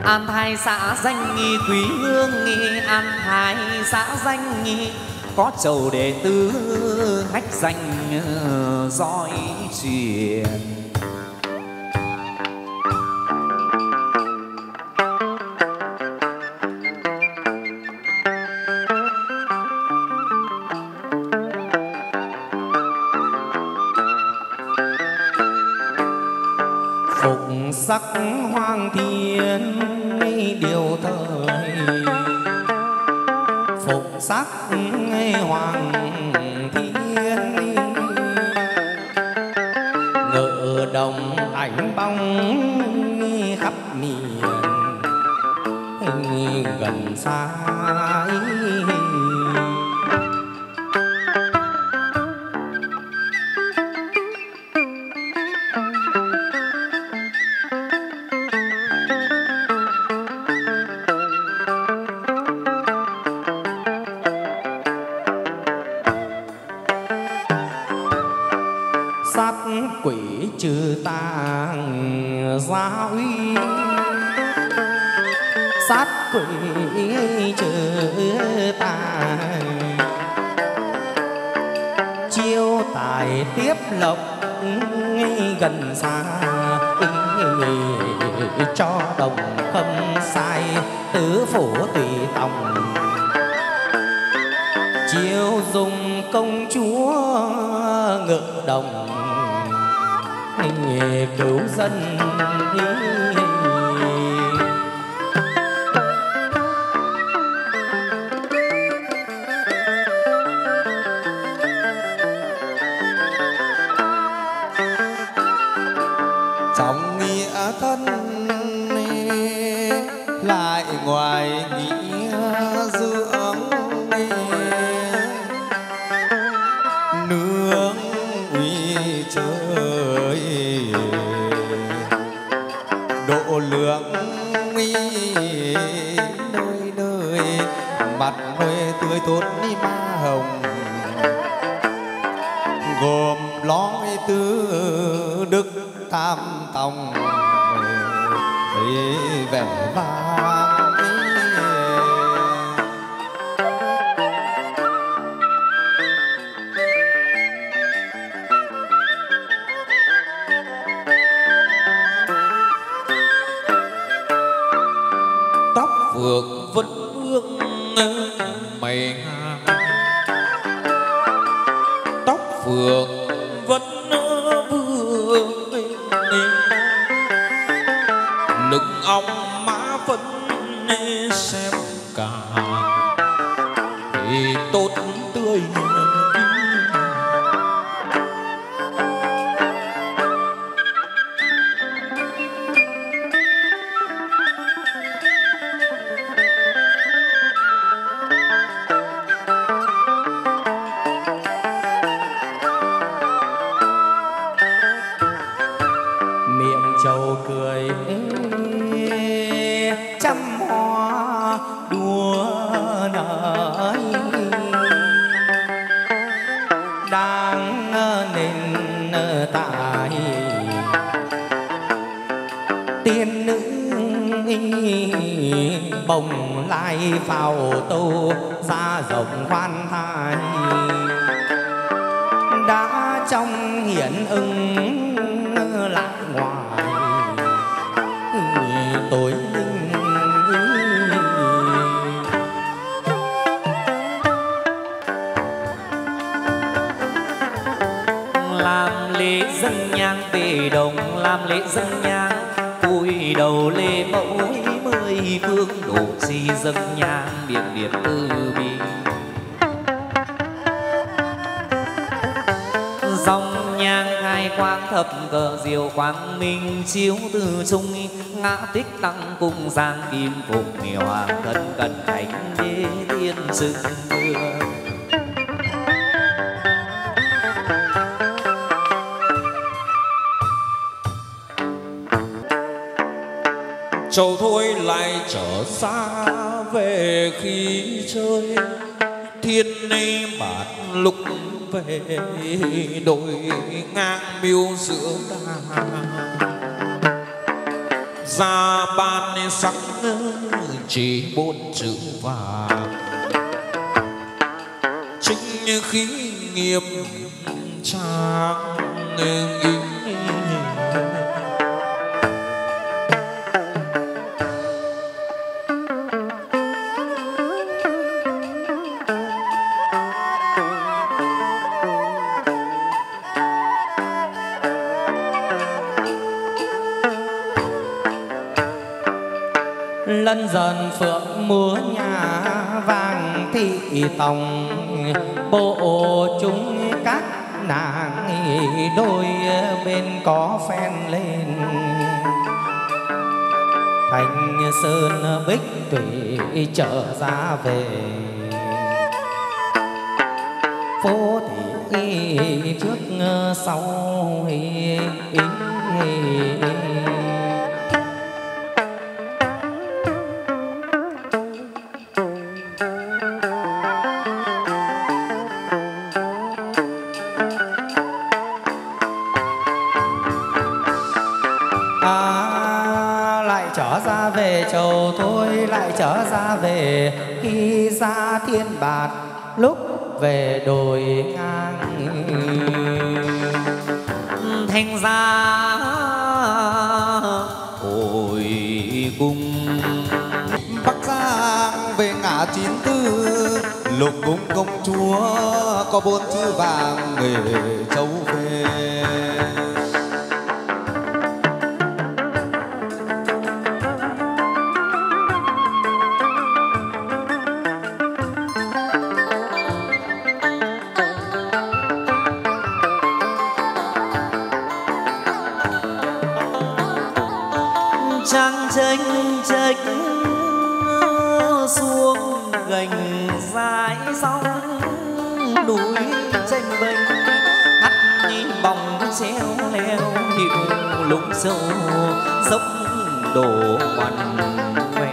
An Thái xã danh nghi quý hương nghi, An Thái xã danh nghi có chầu đệ tử hách danh dõi truyền. Phục sắc hoang thiên điều thời, phục sắc hoàng thiên ngự đồng ảnh bóng khắp miền gần xa. Sát quỷ trừ tà gia uy, sát quỷ trừ tà chiêu tài tiếp lộc gần xa. Cho đồng không sai tứ phủ tùy tòng, chiêu dùng công chúa ngự đồng cứu dân. Trong nghĩa thân lại ngoài nghĩa dưỡng, nương uy trời độ lượng uy nơi nơi, mặt huê tươi tốt đi ma hồng, gồm lói tứ đức tam tòng thấy vẻ vang. Tóc phượng vẫn ương mây ngang, tóc phượng vẫn vương lưng ong má vẫn xem cả thì tốt tươi. Miệng trầu cười trăm hoa đua nở, đang nên tại tiên nữ bồng lai phào tâu ra rộng khoan thai, đã trong hiển ưng lại ngoài tối linh. Làm lễ dân nhang về đồng, làm lễ dân nhang cúi đầu lễ mẫu mười phương, độ trì dân nhang điện điện từ bi. Dòng nhang khai quang thập cờ diệu quang minh chiếu từ trung, ngã tích tăng cung giang kim phụng miều hoàng thân cận thánh đế tiên dựng mưa. Châu thôi lại trở xa về khi chơi, thiên ni bạt lục về đội ngang miêu giữa đà. ra ban sắc chỉ 4 chữ vàng, chính khí nghiêm trang. Lân dần phượng múa nhà vàng thị tòng, bộ chúng các nàng đôi bên có phen lên. Thành sơn bích thủy trở ra về, phố thị trước sau chầu thôi lại trở ra về. Khi ra thiên bạt lúc về đồi ngang, thành ra hồi cung. Bắc Giang về ngã 94, lục cung công chúa có 4 chữ vàng nghề châu về. Trăng chênh chênh xuống gành dãi sóng, núi tranh bênh hắt nhìn bóng treo leo hiệu lũng sâu dốc đổ ngoằn ngoèo.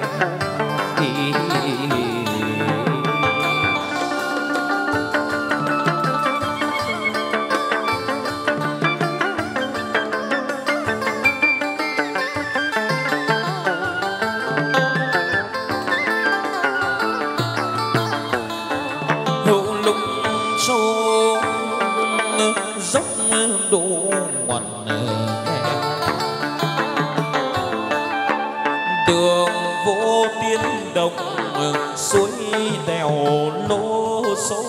Suối đèo lỗ sâu,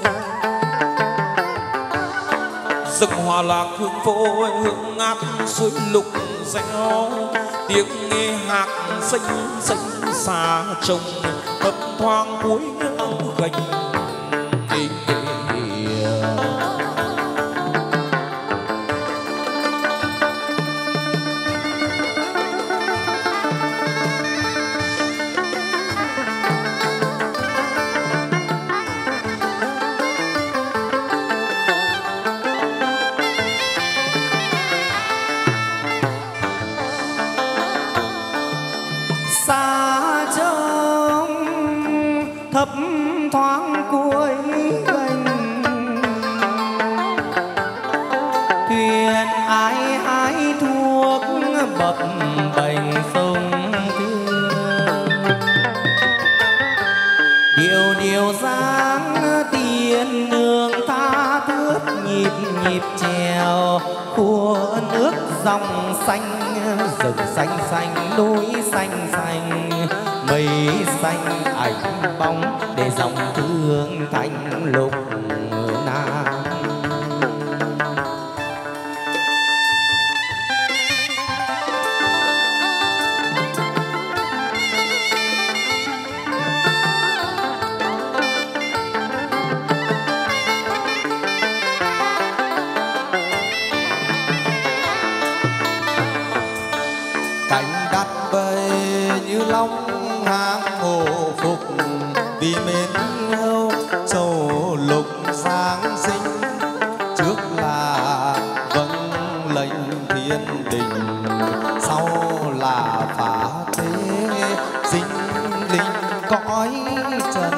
rừng hòa lạc hương phôi hương ngát suối lục reo. Tiếng nghe hạc xanh xanh xa trông thấp thoáng cuối gành. thấp thoáng cuối gành, thuyền ai hái thuốc bập bềnh sông thương. Điều điều dáng tiên nương tha thướt nhịp nhịp chèo, khua nước dòng xanh rừng xanh xanh núi xanh xanh, mây xanh ảnh bóng để dòng thương thanh lục nam. Cánh đắt bầy như long hang hồ phục, vì mến yêu châu lục sáng sinh. Trước là vâng lệnh thiên đình, sau là phá thế sinh linh cõi trần.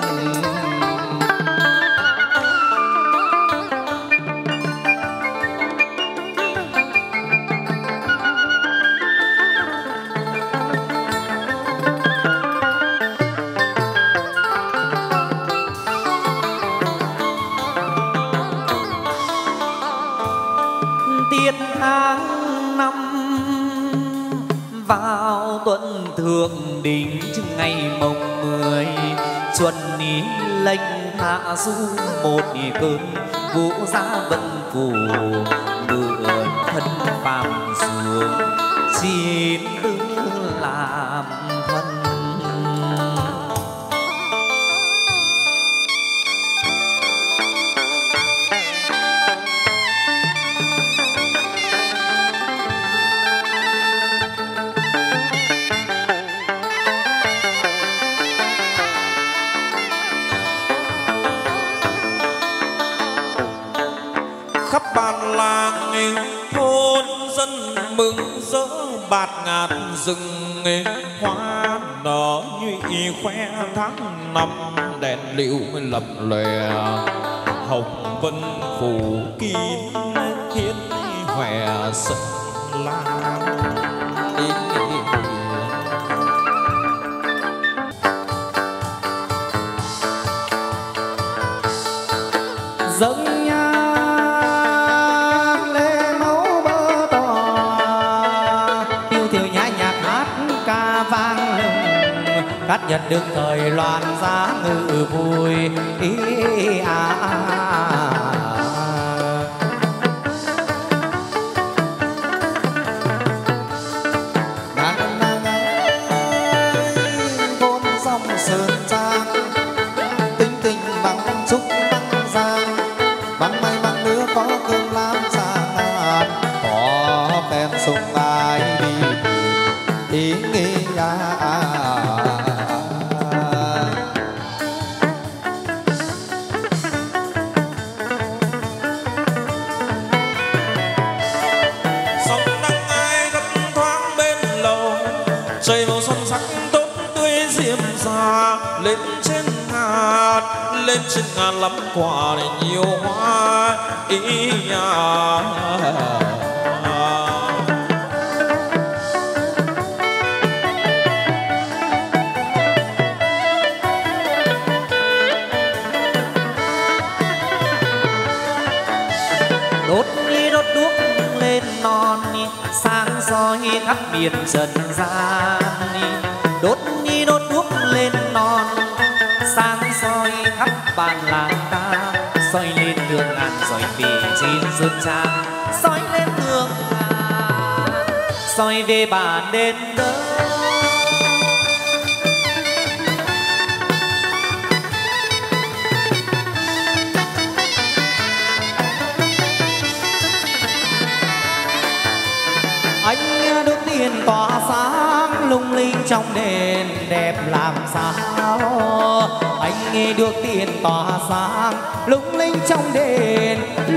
vào tuần thượng đỉnh ngày mồng 10 chuẩn ý lệnh hạ du một cơn vũ giá vân phủ mượn thân phàm xuống chín tư làm thân. Khắp bản làng thôn dân mừng rỡ bạt ngát rừng hoa nở nhụy khoe tháng năm đèn liệu lập lòe hồng vân phủ kín thiên hòe sân lan. dâng cát nhật đương thời loạn giá ngự vui ý thôn dòng sơn trang tinh tình bằng trúc băng giang bằng may bằng nữa có cơm lam tràn ngàn có phen sung ai đi ý nghĩ lên trên ngàn lắm quả nhiều hoa ý đốt đuốc lên non sáng soi khắp miền trần gian. Đốt đuốc lên non sáng soi khắp bản làng ta, soi lên đường ngàn soi về trên sơn trang, soi lên đường ngàn soi về bản đền đỡ. Anh đốt tiền tỏa sáng lung linh trong đền đẹp làm sao. Anh nghe được tiền tỏa sáng lung linh trong đền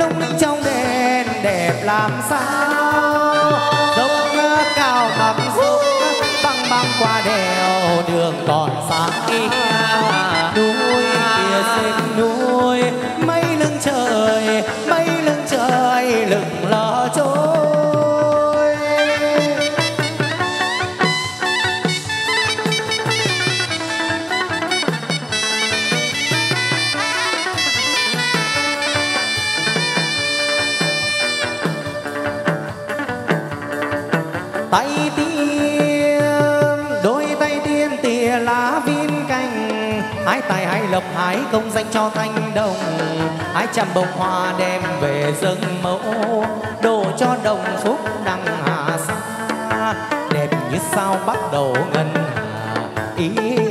đẹp làm sao. Dốc cao ngập dốc băng băng qua đèo đường còn xa kia, núi kia xinh núi mây lưng trời lừng lờ trôi. Hái tài hái lộc hái công danh cho thanh đồng, hái trăm bông hoa đem về dâng mẫu, đổ cho đồng phúc đăng hà xa, đẹp như sao bắt đầu ngân hà ý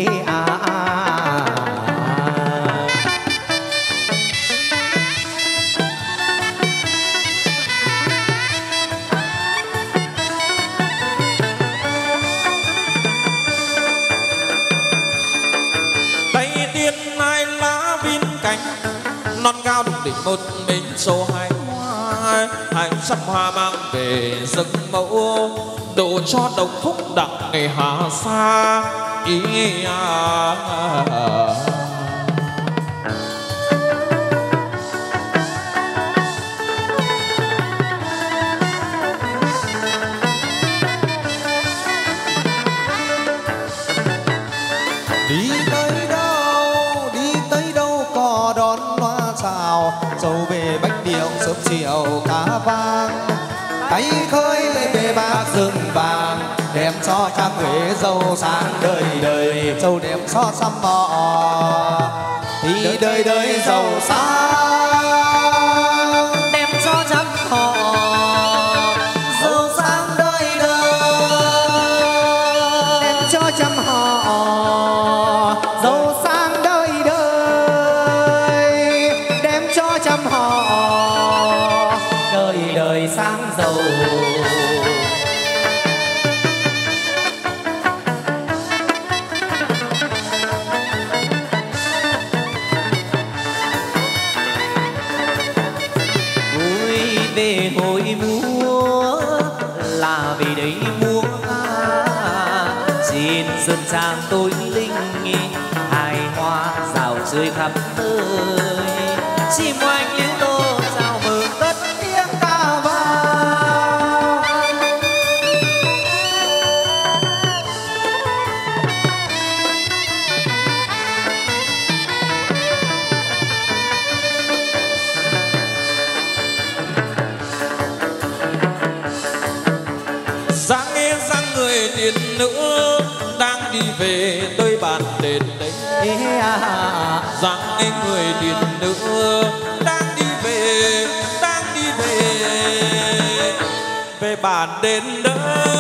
non cao đỉnh đỉnh một mình số hai hoa, hai trăm hoa mang về dâng mẫu, độ cho đồng phúc đặng ngày hà xa ý dâu về bách điệu sớm chiều cá vang, tay khơi về bạc rừng vàng đem cho cha Huế giàu sang đời đời, giàu đem cho xăm mọ thì đời đời giàu sang, đem cho trăm họ giàu sang đời đời, đem cho trăm họ giàu sang đời đời, đem cho trăm họ đời đời sang giàu. về hội múa là vì đấy múa xin sơn trang tôi linh hài hoa rào rơi khắp nơi, chim oanh liễu tô chào mừng cất tiếng ca vang. Giang nghe giang người tiền nữ đang đi về tới bàn đền đấy. Giang nghe người tiền nữ đang đi về về bàn đền đấy.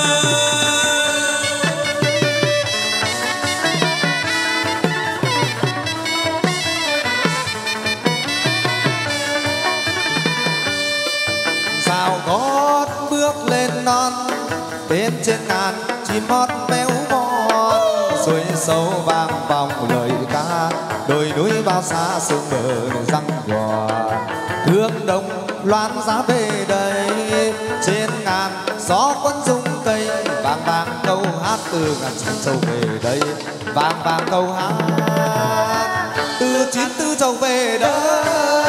Sao gót bước lên non bên trên ngàn chim hót véo von, xuôi sâu vang vòng lời ca đồi núi bao xa sương mờ răng nhòa, hương đông loan giá về đây trên ngàn gió cuốn rung cây, vang vang câu hát từ ngàn chín châu về đây, vang vang câu hát từ 94 châu về đây.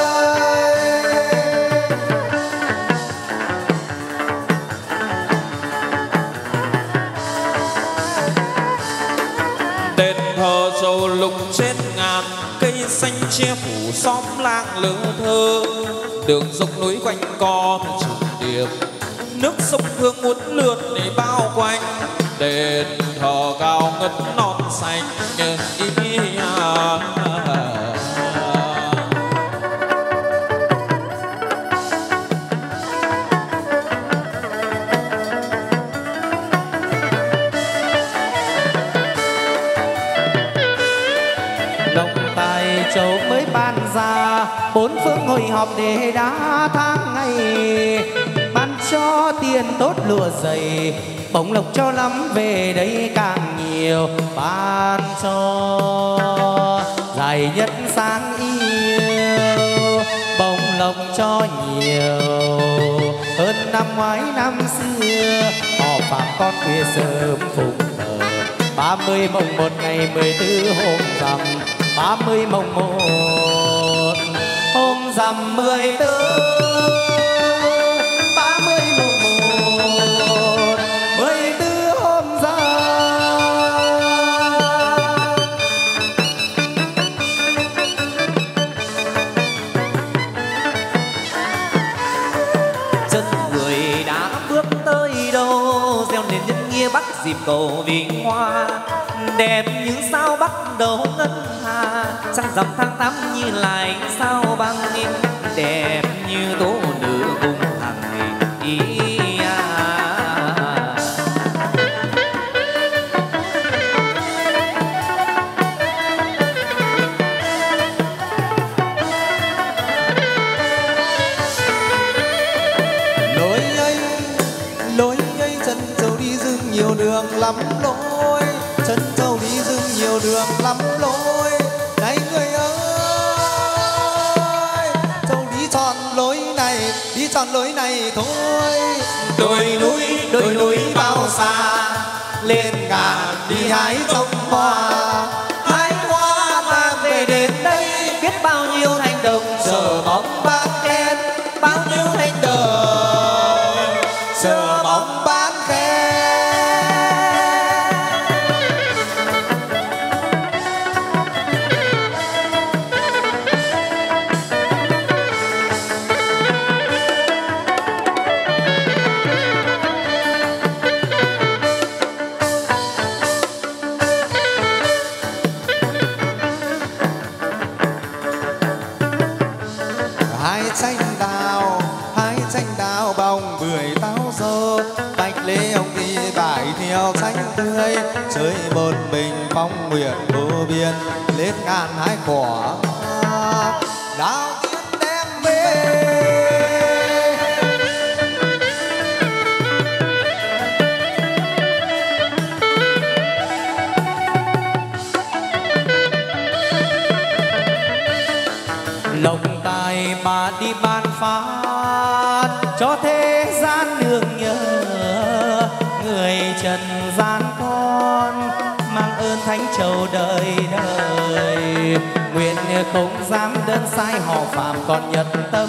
Đền thờ sầu lục trên ngàn cây xanh che phủ xóm làng lỡ thơ, đường dốc núi quanh co trùng điệp, nước sông Hương uốn lượn để bao quanh. Đền thờ cao ngất non xanh Châu mới ban ra bốn phương hội họp để đá tháng ngày, ban cho tiền tốt lụa dày, bổng lộc cho lắm về đây càng nhiều, ban cho dài nhất sáng yêu, bổng lộc cho nhiều hơn năm ngoái năm xưa. Họ phạm con khuya sớm phục thờ 30 mồng 1 ngày 14 hôm rằm, 30 mồng 1 hôm rằm 14, 30 mồng 1 14 hôm rằm. Chân người đã bước tới đâu, gieo nền nhân nghĩa bắt dịp cầu vinh hoa, đẹp như sao bắt đầu ngân hà, trăng rằm tháng 8 như lại sao băng, đẹp như tố nữ cung hằng ý. Lối ấy chân châu đi rừng nhiều đường lắm lối, chân châu đi rừng nhiều đường lắm lối. Này người ơi, châu đi tròn lối này thôi. Đồi núi bao xa, lên ngàn đi hái trong hoa. Hái hoa mang về đến đây, biết bao nhiêu thành đồng chờ bóng bán khen, bao nhiêu thành đồng chờ bóng bán khen. xanh tươi chơi một mình phong nguyện vô biên lên ngàn hái cỏ đào tiên đem về. Lộc tài bà đi ban phát cho thế gian nương nhớ, người trần gian con mang ơn thánh trầu đời đời. Nguyện không dám đơn sai họ phạm còn nhật tâm,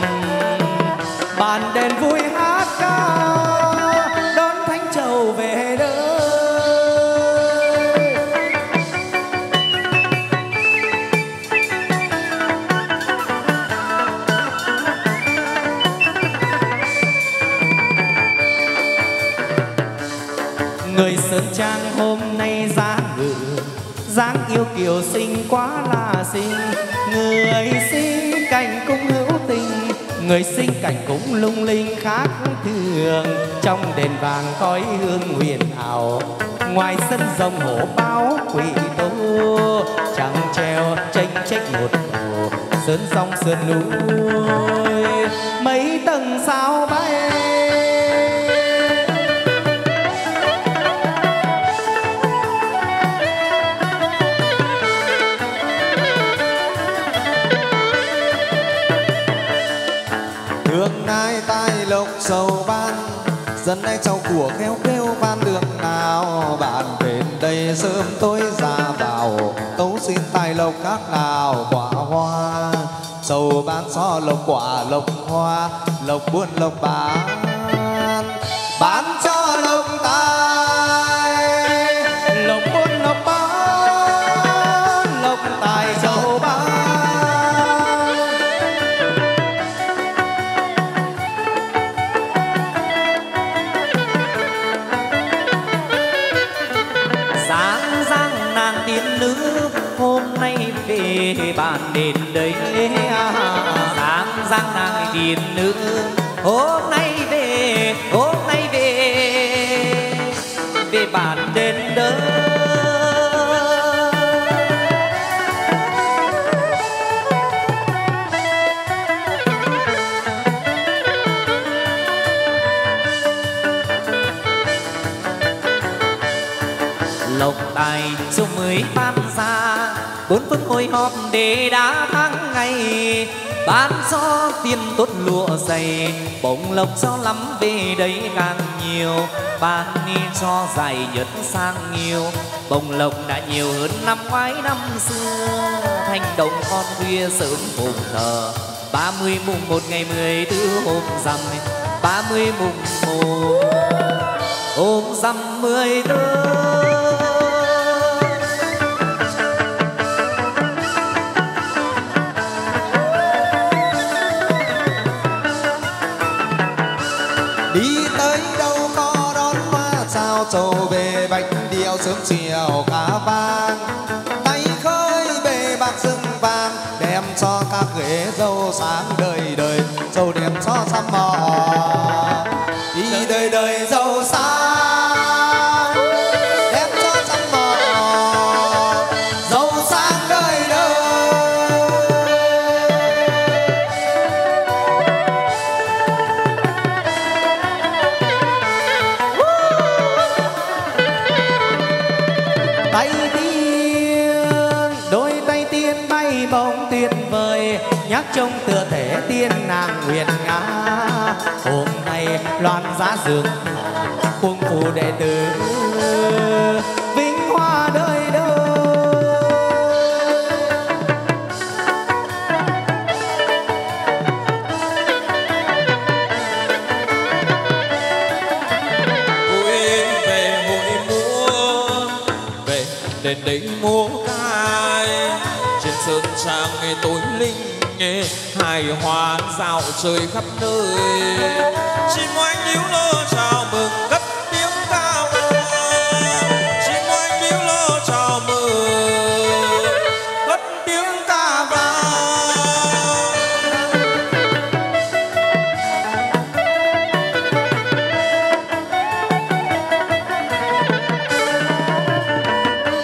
bàn đền vui hát ca đón thánh trầu về đời. Người Sơn Trang hôm nay giá ngự, dáng yêu kiều xinh quá là xinh. Người sinh cảnh cũng hữu tình, người sinh cảnh cũng lung linh khác thường. Trong đền vàng khói hương huyền ảo, ngoài sân rồng hổ báo quỷ tố. Chẳng treo tranh trách một hồ, sơn sông sườn núi mấy tầng sao bay. Hương nai tai lộc sầu ban, dân nay cháu của khéo kêu van đường nào. Bạn đến đây sớm tối ra vào, tấu xin tài lộc khác nào quả hoa. Sầu ban so lộc quả lộc hoa, lộc buôn lộc bán cho lộc tài. Lộc buôn lộc bán, lộc tài sầu bán. Hôm nay về bàn đền đấy, sáng giang nàng tiên nữ. Hôm nay về về bàn đền đấy. Lộc tài số 10 ban ra, bốn phương hồi họp để đã tháng ngày. Ban cho tiền tốt lụa dày, bổng lộc cho lắm về đấy càng nhiều. Ban đi cho dài nhật sang nhiều, bổng lộc đã nhiều hơn năm ngoái năm xưa. Thành đồng con khuya sớm phụng thờ, 30 mùng 1 ngày 14 hôm rằm, 30 mùng 1 hôm rằm 14. Đi tới đâu có đón hoa sao trầu về bạch điệu sớm chiều cá vang. Tay khơi bề bạc rừng vàng, đem cho các ghế dâu sáng đời đời, dâu đem cho xăm mò. Đi đời đời dâu sáng, đem cho xăm mò, dâu sáng đời đời. Tay tiên, đôi tay tiên bay bóng tuyệt vời, nhắc trông tựa thể tiên nàng nguyện ngã. Hôm nay loan giá dường khuôn phù đệ tử, vinh hoa đời đời. Đến đây múa cai trên sơn trang nghe tối linh, nghe hài hòa dạo chơi khắp nơi. Chim oanh líu lơ chào mừng cất tiếng cao, chim oanh líu lơ chào mừng cất tiếng ca vang.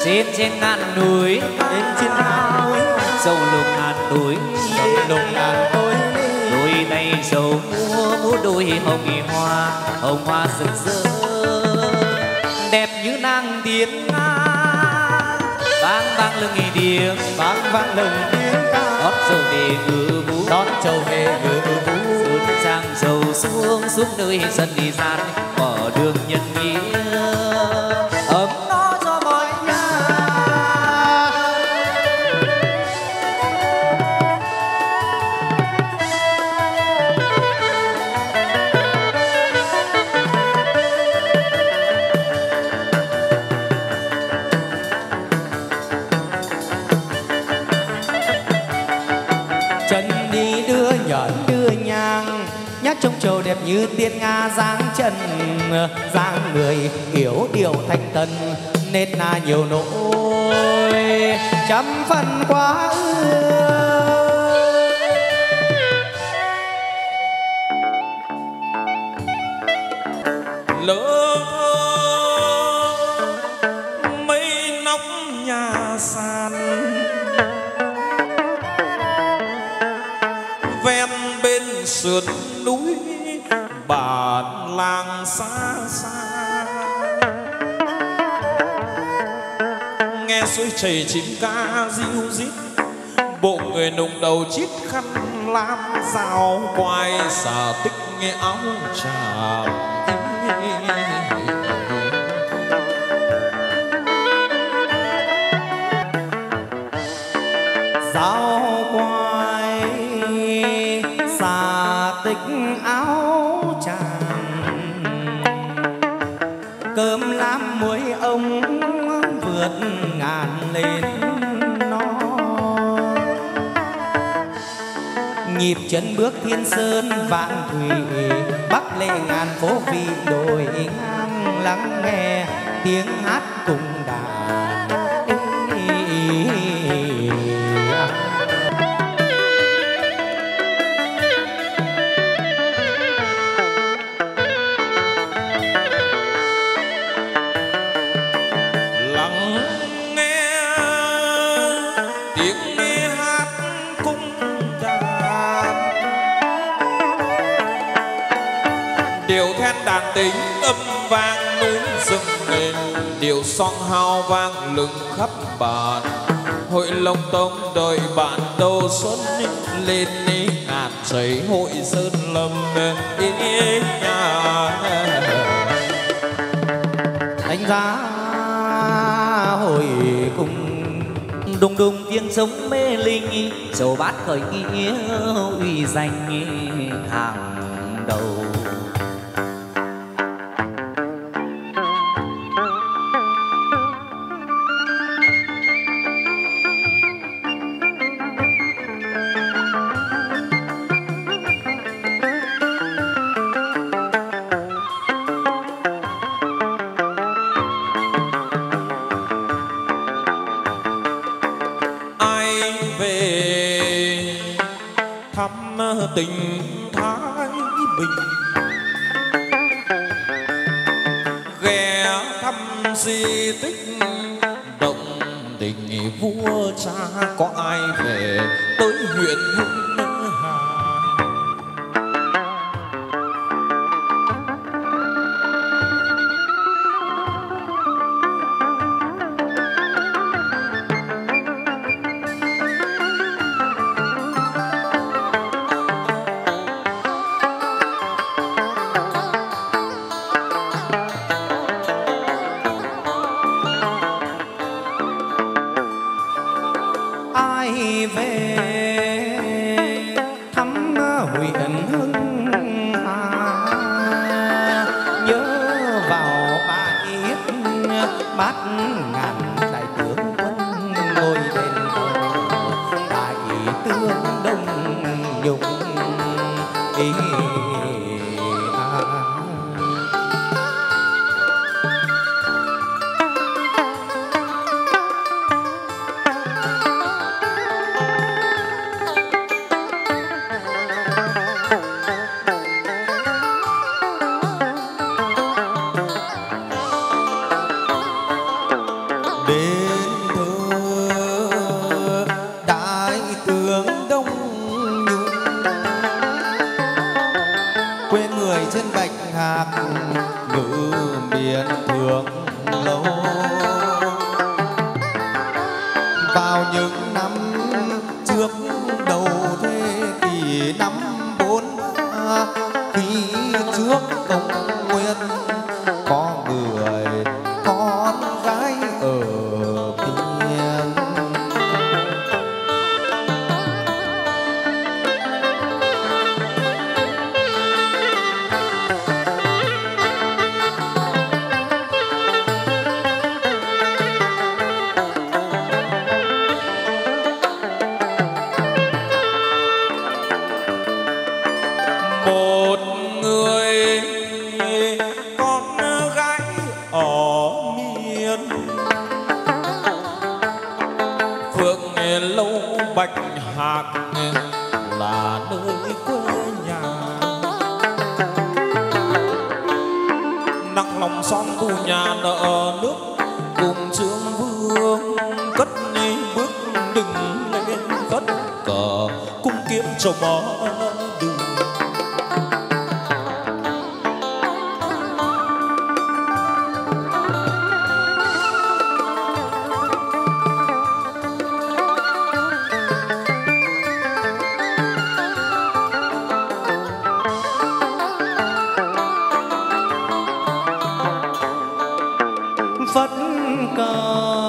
trên ngàn núi trên ngàn núi sầu lục ngàn núi lục ngàn núi đôi tay sầu múa đôi hồng hoa rực rỡ đẹp như nàng tiên nga vang lưng điếc vang lưng tiếng ca đón trầu về ngự vũ sơn trang trầu xuống nơi dân đi gian mở đường nhân nghĩa ấm no cho mọi nhà. chân đi đưa nhẫn đưa nhang nhát trông trầu đẹp như tiên nga dáng chân dáng người yếu điệu thanh tân nết na nhiều nỗi trăm phần quá ư. lỡ mấy nóc nhà sàn ven bên sườn núi bản làng xa xa nghe suối chảy chim ca ríu rít bộ người nùng đầu chít khăn lam dao quai xà tích nghe áo tràm dao quai xà tích áo tràm cơm lam muối ông vượt ngàn lên nó nhịp chân bước thiên sơn vạn thủy bắc lệ ngàn phố vị đồi ngang lắng nghe tiếng hát cùng đàn. đàn tính âm vang núi rừng lên điệu song hao vang lừng khắp bản hội lông tông đợi bạn đầu xuân lên đi ngàn giấy hội sơn lâm ý nhà đánh giá hồi cùng đùng đùng tiếng trống mê linh dầu bát khởi nghĩa uy danh hàng đầu. Tình Thái Bình ghé thăm di tích động đình vua cha có ai về tới huyện Hưng Hà. miên phượng lâu bạch hạc là nơi quê nhà. Nặng lòng son tu nhà nợ nước cùng trương vương cất đi bước đừng lên vất cờ cung kiếm cho mở đường. phất cờ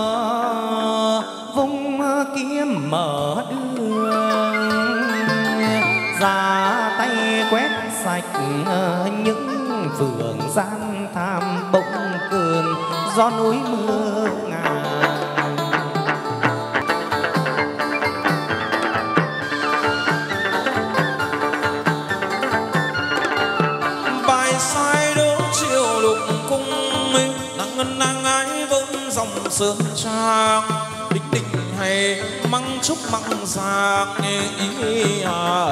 vung kiếm mở đường, ra tay quét sạch những phường gian tham bỗng cơn gió núi mưa ngàn. Bài sai đỗ chiều lục cung nắng ngân nắng ái vốn dòng sơn trang đinh đinh hay măng trúc măng giang ý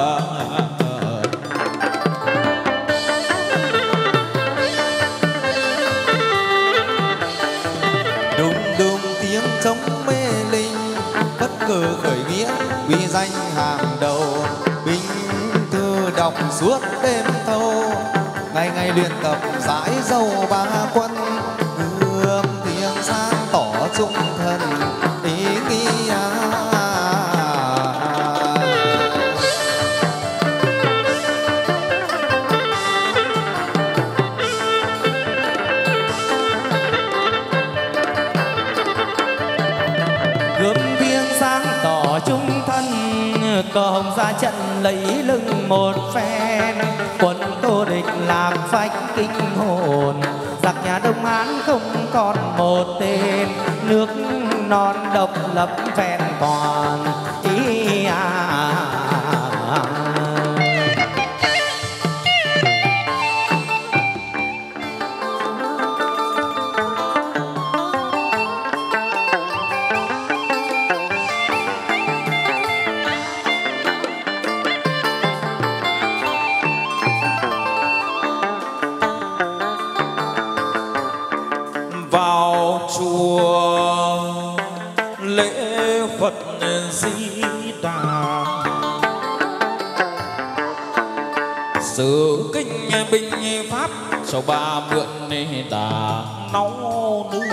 đùng đùng tiếng trống mê linh bất cờ khởi nghĩa uy danh hàng đầu binh thư đọc suốt đêm thâu ngày ngày luyện tập giải dâu ba quân gươm tiếng sáng tỏ trung thần ý nghĩa. Gươm tiếng sáng tỏ trung thân cờ hồng ra trận lấy lưng một phen quân Tô địch làm phách kinh hồn giặc nhà Đông Hán không còn một tên nước non độc lập vẹn toàn ý vào chùa lễ Phật Di Đà sử kinh binh pháp cho ba mượn đà náu nương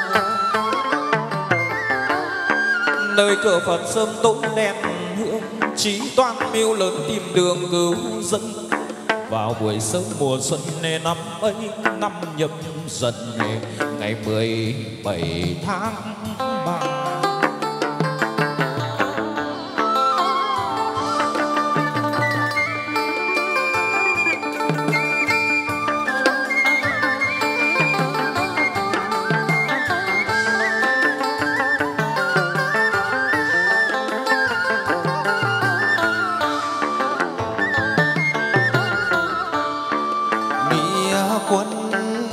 nơi cửa Phật sớm tối đèn hương chí toán mưu lớn tìm đường cứu dân vào buổi sớm mùa xuân năm ấy năm nhâm dần ngày 17 tháng 3. Quân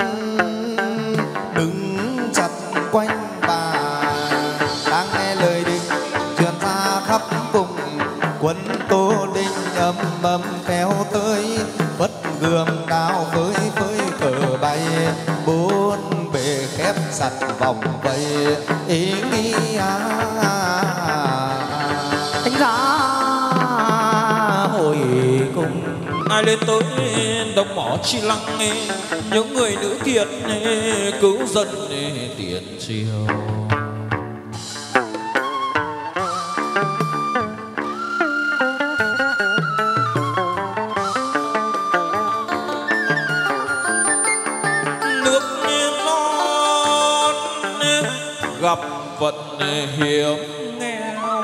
đứng chặt quanh bà đang nghe lời đình truyền ra khắp vùng quân Tô đinh ầm ầm kéo tới vất gươm đao với cờ bay bốn bề khép chặt vòng vây ý nghĩa. Thánh giá hồi cùng ai lên tới đồng mỏ chi lăng những người nữ kiệt cứu dân tiền triều. Nước non gặp vận hiểm nghèo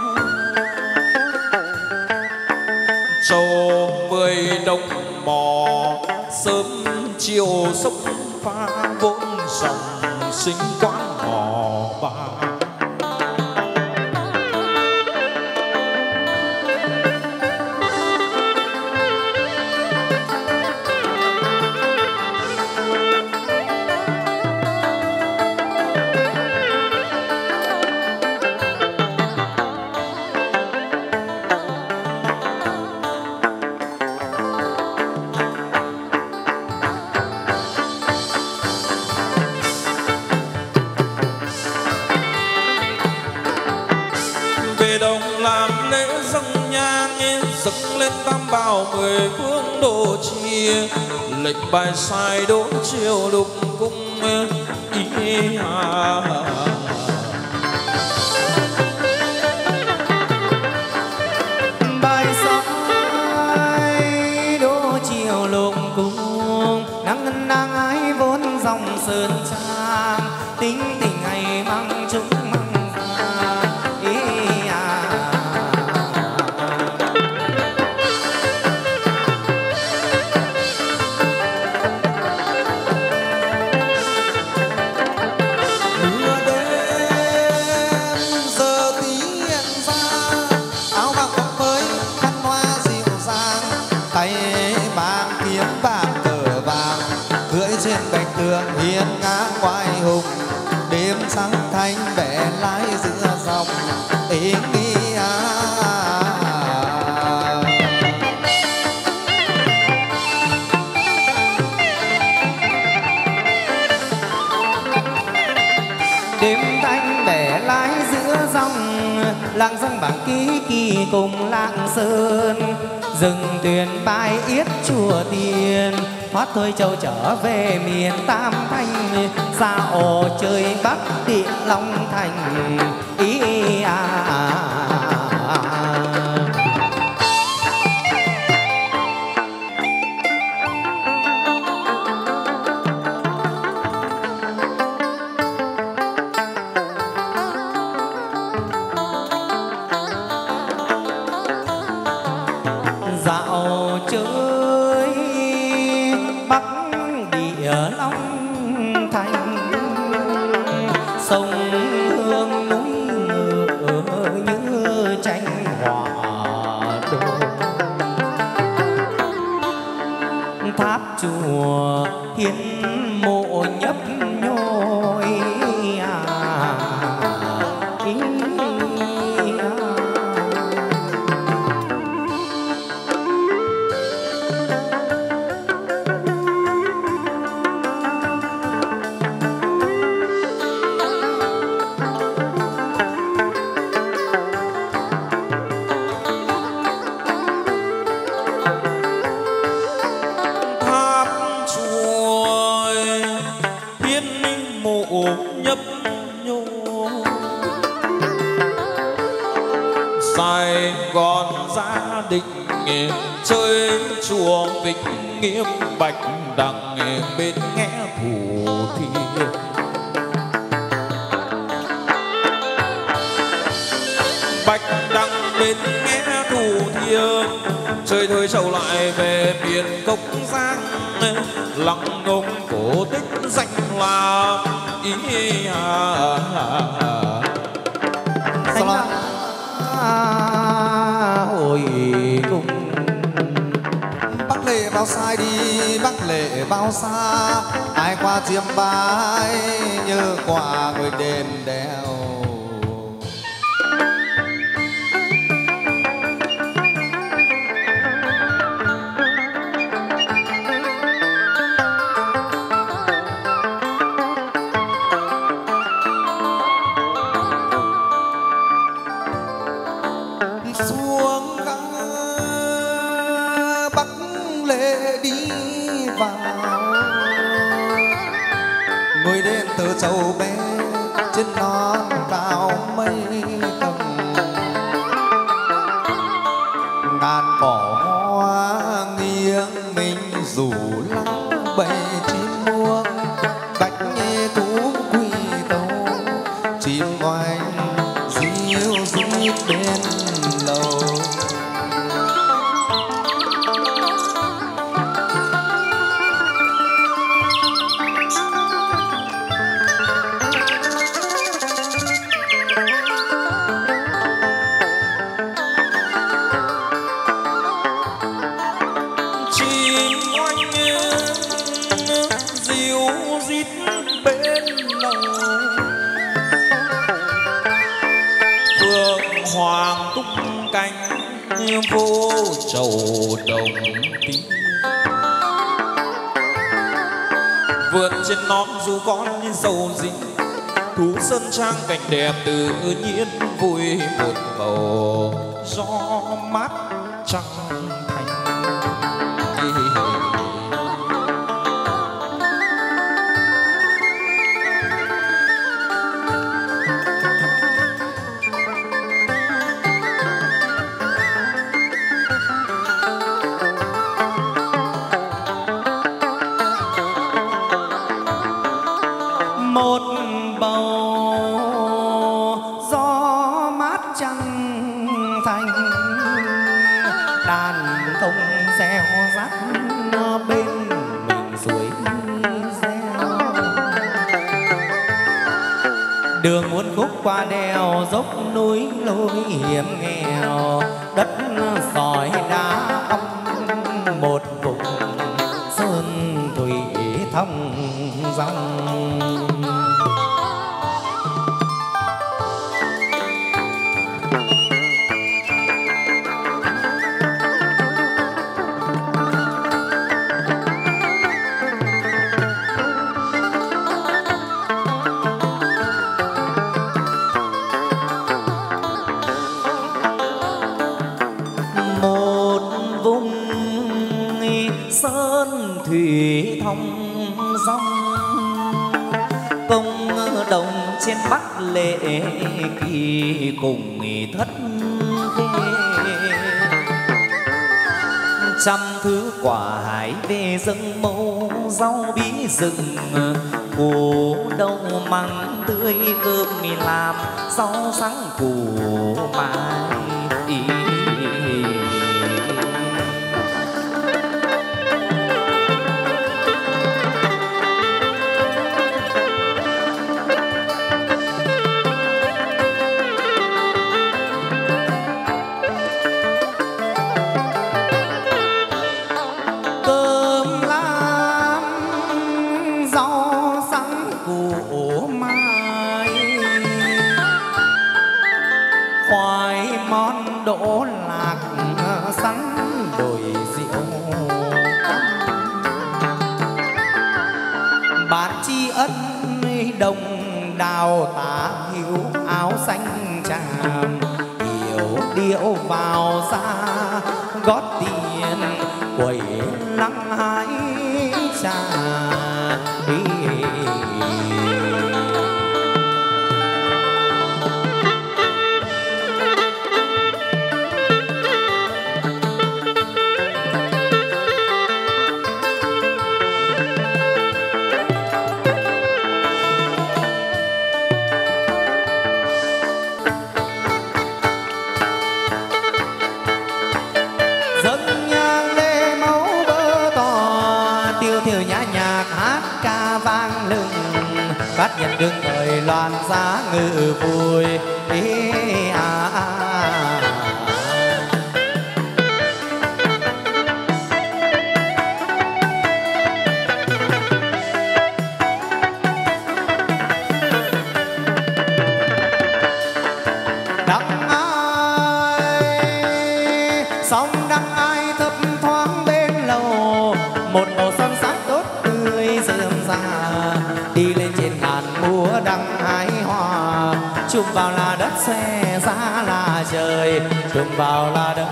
châu 10 đồng mò sớm chiều sông pha vốn dòng sinh quán mò ba. về đồng làm lễ dâng nhang, dâng lên tam bảo 10 phương độ trì, lệnh bài sai đỗ triều lục cung ý bài sai đỗ triều lục cung, nắng nắng ái vốn dòng sơn trang, tính tình ngày mang chúng mang ra ý mưa đêm giờ tí hiện ra, áo bạc tóc mới khăn hoa dịu dàng, tay mang kiếm bạc cờ vàng, cưỡi trên bạch tường hiên ngang oai hùng, đêm sáng thanh vẽ lái giữa dòng ý nghĩa. đêm thanh bẻ lái giữa dòng, làng sông bảng ký kỳ cùng lạng sơn, rừng tuyền bãi yết chùa tiền, thoát thôi châu trở về miền Tam Thanh, ra ổ trời Bắc Địa Long Thành ý dạo chơi Bắc Địa Long Thành, sông hương núi ngựa như tranh họa đồ, tháp chùa hiến mộ nhấp nhôi tháp chùa hiến mộ nhấp nhô, Sài Gòn gia đình chơi chùa Vĩnh Nghiêm Bạch Đằng bên nghe Thủ Thiêm, Bạch Đằng bên nghe Thủ Thiêm, chơi thời trầu lại về miền Cốc Giang, lăng ngông cổ tích danh là ý hồi cung. Bắc lệ bao sai đi, Bắc lệ bao xa, ai qua chiêm bái như qua người đền đèo. Xuống gã Bắc lệ đi vào, ngồi đền từ châu bé trên non cao mây tầng, ngàn cỏ hoa nghiêng mình rủ lắng bầy chim muông, bạch nghe thú quỳ tâu chim oanh ríu rít bên lầu. chim oanh ríu rít bên lầu, phượng hoàng tung cánh vô trầu đồng tím, vượt trên non dù con dầu dính thú sơn trang cảnh đẹp tự nhiên vui một bầu gió mát trăng thanh. Một bầu gió mát trăng thanh, đàn thông reo rắt bên mình suối reo. Đường muôn khúc qua đèo dốc núi lối hiểm nghèo, đất sỏi đá ong một vùng sơn thủy thông dòng. sơn thủy thông dong, công đồng trên bắc lệ kỳ cùng thất khê. Trăm thứ quả hải về rừng màu rau bí rừng, củ đậu măng tươi cơm mì làm rau sáng củ mai. Đỗ lạc sắn đồi rượu, bát tri ân đồng đào tả hữu áo xanh tràm, hiểu điệu vào ra gót tiền quẩy lăng hái trà. Cát nhận đương thời loan giá ngự vui đắng ai sóng đắng ai thấp thoáng bên lầu, một màu son sắc tốt tươi rơm rà đi lên trên ngàn múa đăng hái hoa. Chùm vào là đất xòe ra là trời, chùm vào là đất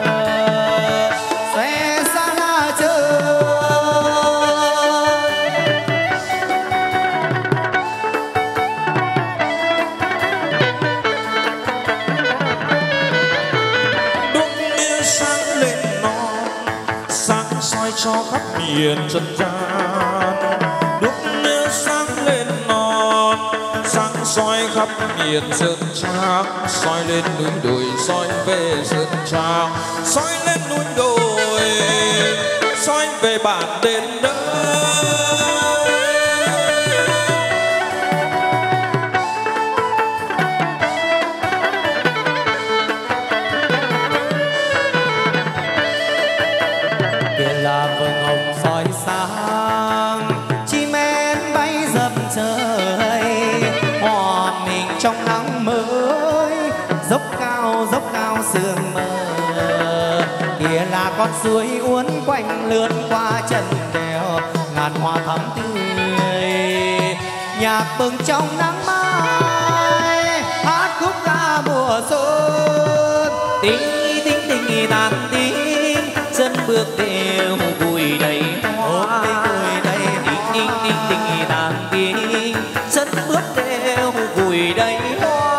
xòe ra là trời. Đuốc bia sáng lên non, sáng soi cho khắp miền trần gian. Đuốc bia sáng lên non, sáng soi khắp miền sơn trang, soi lên núi đồi, soi về sơn trang, soi lên núi đồi, soi về bản đền đất. Kia là vầng hồng soi sáng, chim én bay dập trời, hòa mình trong nắng mới, dốc cao sương mờ. Kia là con suối uốn quanh lướt qua chân đèo, ngàn hoa thắm tươi nhạc bừng trong nắng mai. Tình tình tình tàn tiếng chân bước đều vùi đầy hoa. Tình tình tình tình tàn tiếng chân bước đều vùi đầy hoa.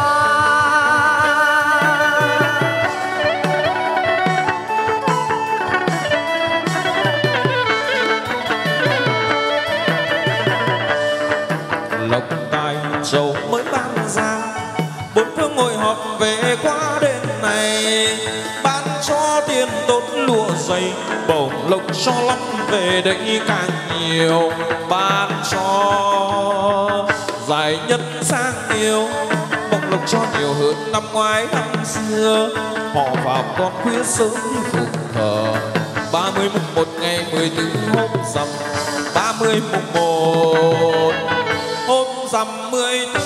Lộc tài trầu mới ban ra, bốn phương ngồi họp về qua đêm này, ban cho tiền tốt lụa dày, bổng lộc cho lắm về đây càng nhiều, ban cho giải nhất sang yêu, bổng lộc cho nhiều hơn năm ngoái năm xưa. Họ vào con khuya sớm phụng thờ, 30 mùng 1 ngày 14 hôm rằm, 30 mùng 1 hôm rằm 14,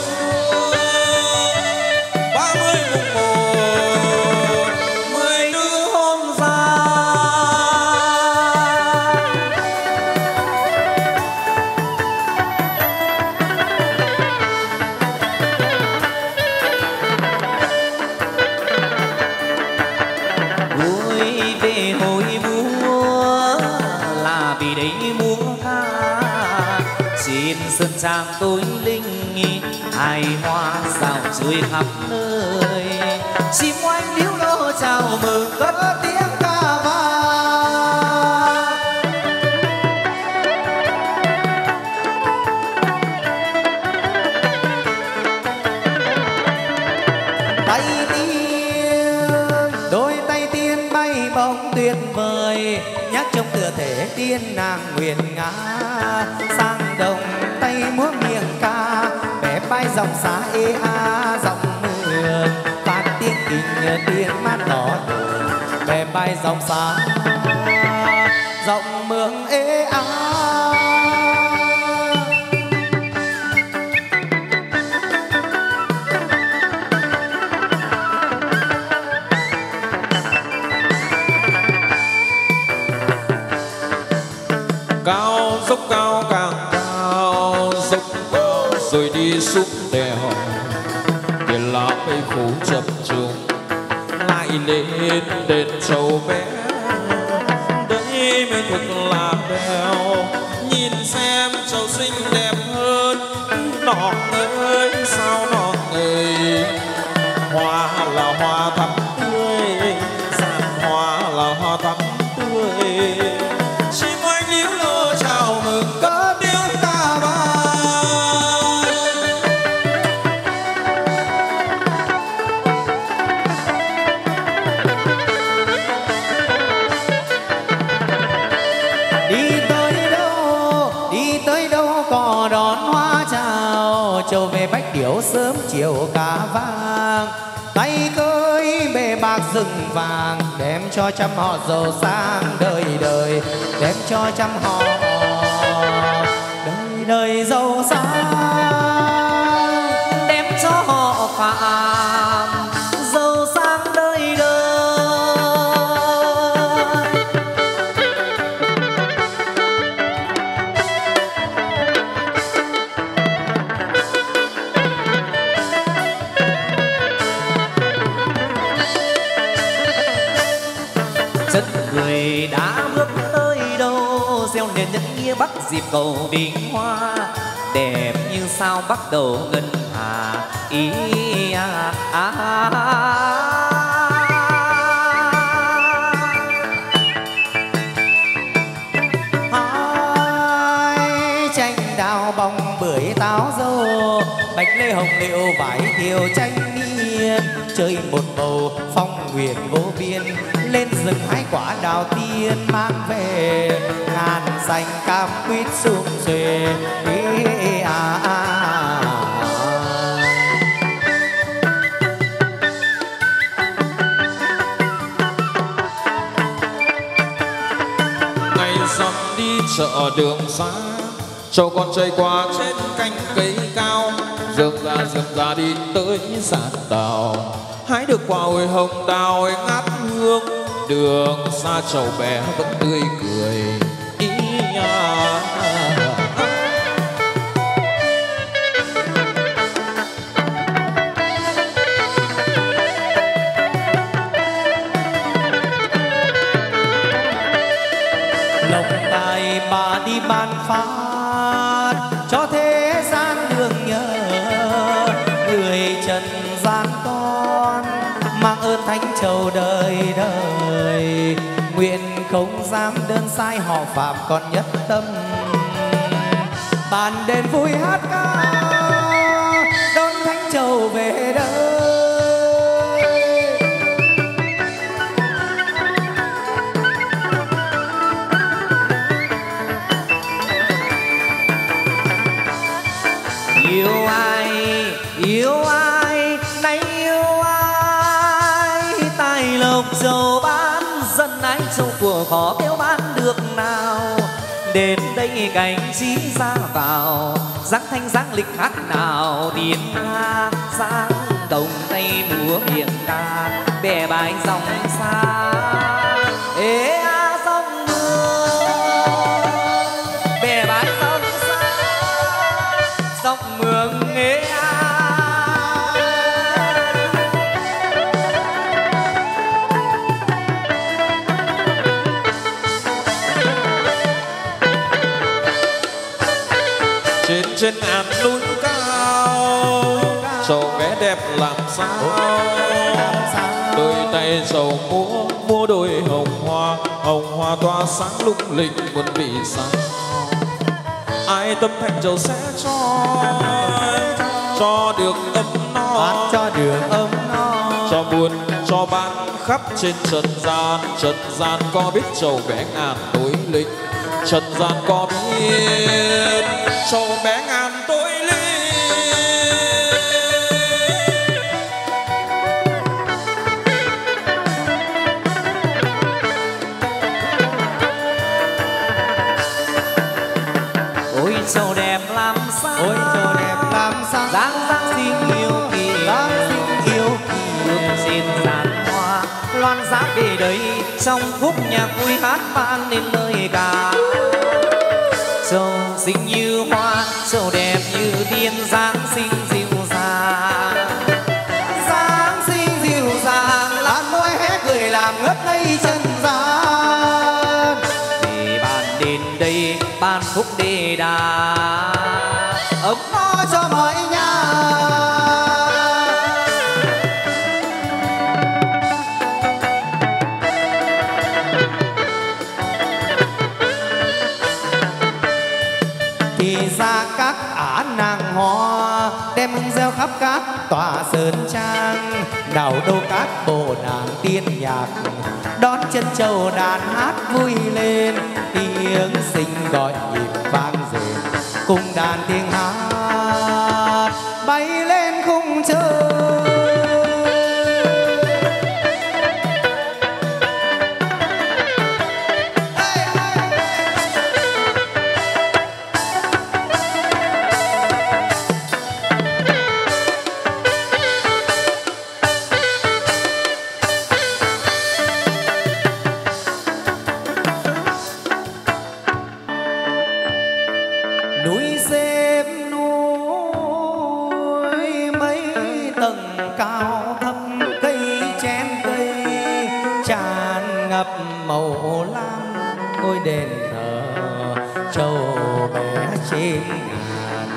30 mùng 1 14 hôm rằm. Vui về hồi múa là vì đấy múa ca, xin sơn trang tối linh hài hoa rào rơi khắp nơi. Chim oanh liễu lo chào mừng cất tiếng ca vang. Tay tiên, đôi tay tiên bay bóng tuyệt vời, nhắc trong tựa thể tiên nàng nguyện ngã. Sang đồng tay múa miệng ca, bẻ bay dòng xa ê a dòng mưa. Phát tiếng kinh tiên mát đỏ đường, bẻ bay dòng xa dòng mương ê a. Cao dốc cao càng cao, dốc cao rồi đi xuống đèo, tiền lá cây phủ chập trùng lại lên đền trầu bé. Đây mới thực là đèo, nhìn xem trầu xinh đẹp hơn. Nọ ơi sao nọ ơi, hoa là hoa thắm tươi, giàn hoa là hoa thắm tươi. Chim oanh liễu lo chào mừng cất tiếng ca vang. Đi tới đâu có đón hoa chào, trầu về bách điểu sớm chiều cá vang. Tay cưới bề bạc rừng vàng, đem cho trăm họ giàu sang đời đời, đem cho trăm họ đời đời giàu sang, Đem cho họ phạm giàu sang đời đời. Chân người đã bước tới đâu, gieo nền nhân nghĩa bắt dịp cầu bình hoa. Đẹp như sao bắt đầu ngân hà ý à, à, à, à. Hai tranh đào bông bưởi táo dâu, bạch lê hồng liệu vải thiều tranh niên. Chơi một bầu phong nguyện vô biên, lên rừng hái quả đào tiên mang về. Ngàn xanh cam quýt sum xuê à, à, à. Ngày dặm đi chợ đường xa, trâu con chạy qua trên cành cây cao, rơm ra đi tới sàn tàu, hái được quả ổi hồng đào ngát hương. Đường xa trầu bé vẫn tươi cười ý à. gian con, mang ơn thánh trầu đời đời. Nguyện không dám đơn sai họ phạm còn nhất tâm, bàn đền vui hát ca đón thánh trầu về đời. Yêu ai nay yêu ai, tài lộc giàu bán dân ái châu của khó béo bán được nào. Đến đây cảnh trí ra vào, dáng thanh dáng lịch khác nào. Tiếng hát dáng đồng tay múa miệng ca, bè bài dòng xa ê a dòng mương, bè bài dòng xa dòng mương ê a. Trên ngàn núi cao, trầu bé đẹp làm sao. Đôi tay trầu múa đôi hồng hoa tỏa sáng lung linh muôn vì sao. Ai tâm thành trầu sẽ cho được ấm no, cho được ấm no, cho buồn cho bán khắp trên trần gian có biết trầu bé ngàn tối linh. Trần gian có biết trầu bé ngàn tối linh. Ôi trầu đẹp làm sao, ôi trầu đẹp làm sao. dáng dáng xinh yêu kỳ, bước trên giàn hoa loan giá về đây. Trong khúc nhạc vui hát vang lên lời ca. Trầu xinh như hoa, trầu đẹp như tiên, dáng xinh dịu dàng, Dáng xinh dịu dàng, lan môi hé cười làm ngất ngây chân gian. để bàn đến đây ban phúc đề đà, Ấm no cho mọi nhà. Thì ra các ả nàng hoa, đem hương reo khắp các tòa sơn trang. Đào đô các bộ nàng tiên nhạc, đón chân châu đàn hát vui lên. Tiếng sinh gọi nhịp vang rền, cùng đàn tiếng hát bay lên khung trời. Núi xếp núi mấy tầng cao thấp, cây chén cây tràn ngập màu lam. Ngôi đền thờ trầu bé trên ngàn.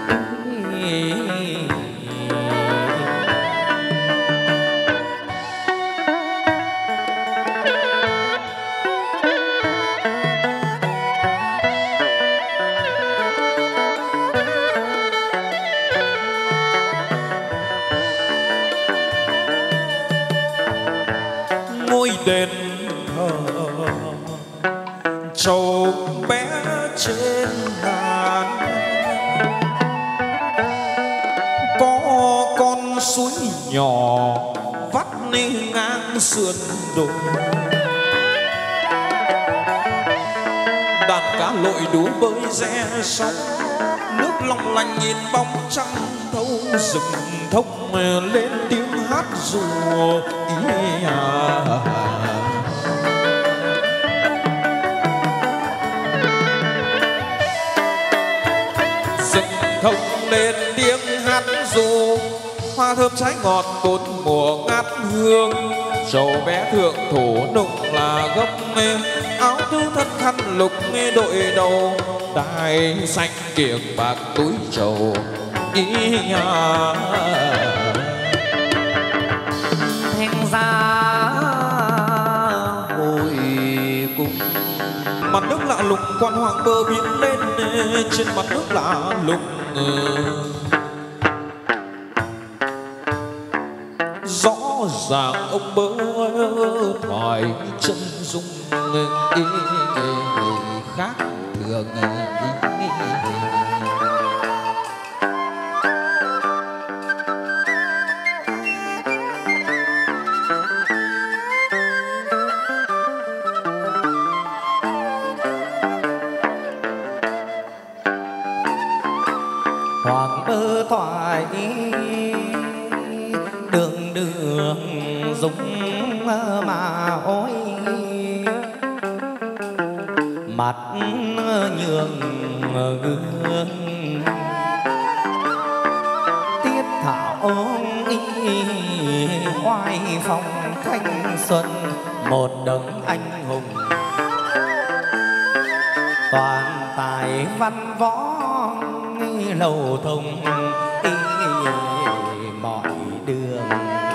Ngôi đền thờ trầu bé trên ngàn, có con suối nhỏ vắt đi ngang sườn đồi. Đàn cá lội đú bơi re sóng, nước long lanh nhìn bóng trăng thâu rừng thông lên tiếng hát rùa ý à. Rừng thông lên tiếng hát ru, hoa thơm trái ngọt cồn mùa ngát hương. Trầu bé thượng thủ nụng là gốc, áo tư thân khăn lục đội đầu. Đai xanh kiềng bạc túi trầu ý à. ra hồi cung. Mặt nước lạ lùng quan hoàng bờ biến lên, trên mặt nước lạ lùng rõ ràng ông bơ thoại chân dung khác thường. Hoàng bơ thoại đường đường dũng mà ôi, mặt nhường gương tiết thảo oai phong thanh xuân, một đấng anh hùng toàn tài văn võ lầu thông mọi đường.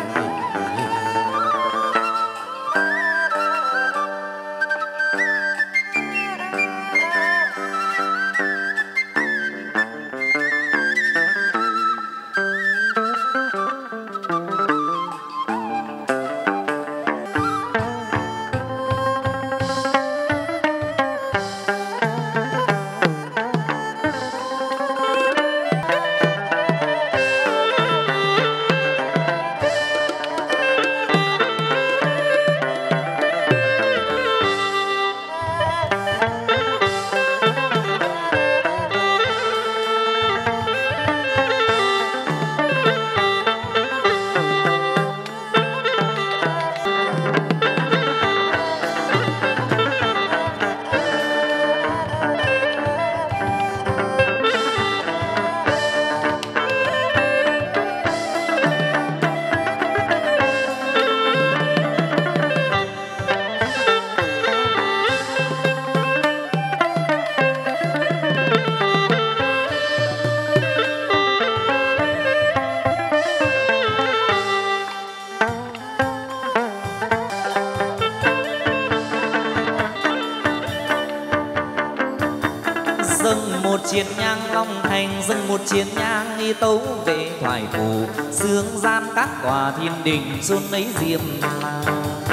Dâng một chiến nhang long thành, dâng một chiến nhang y tấu về thoại phủ, dương gian các tòa thiên đình chôn lấy diệm la.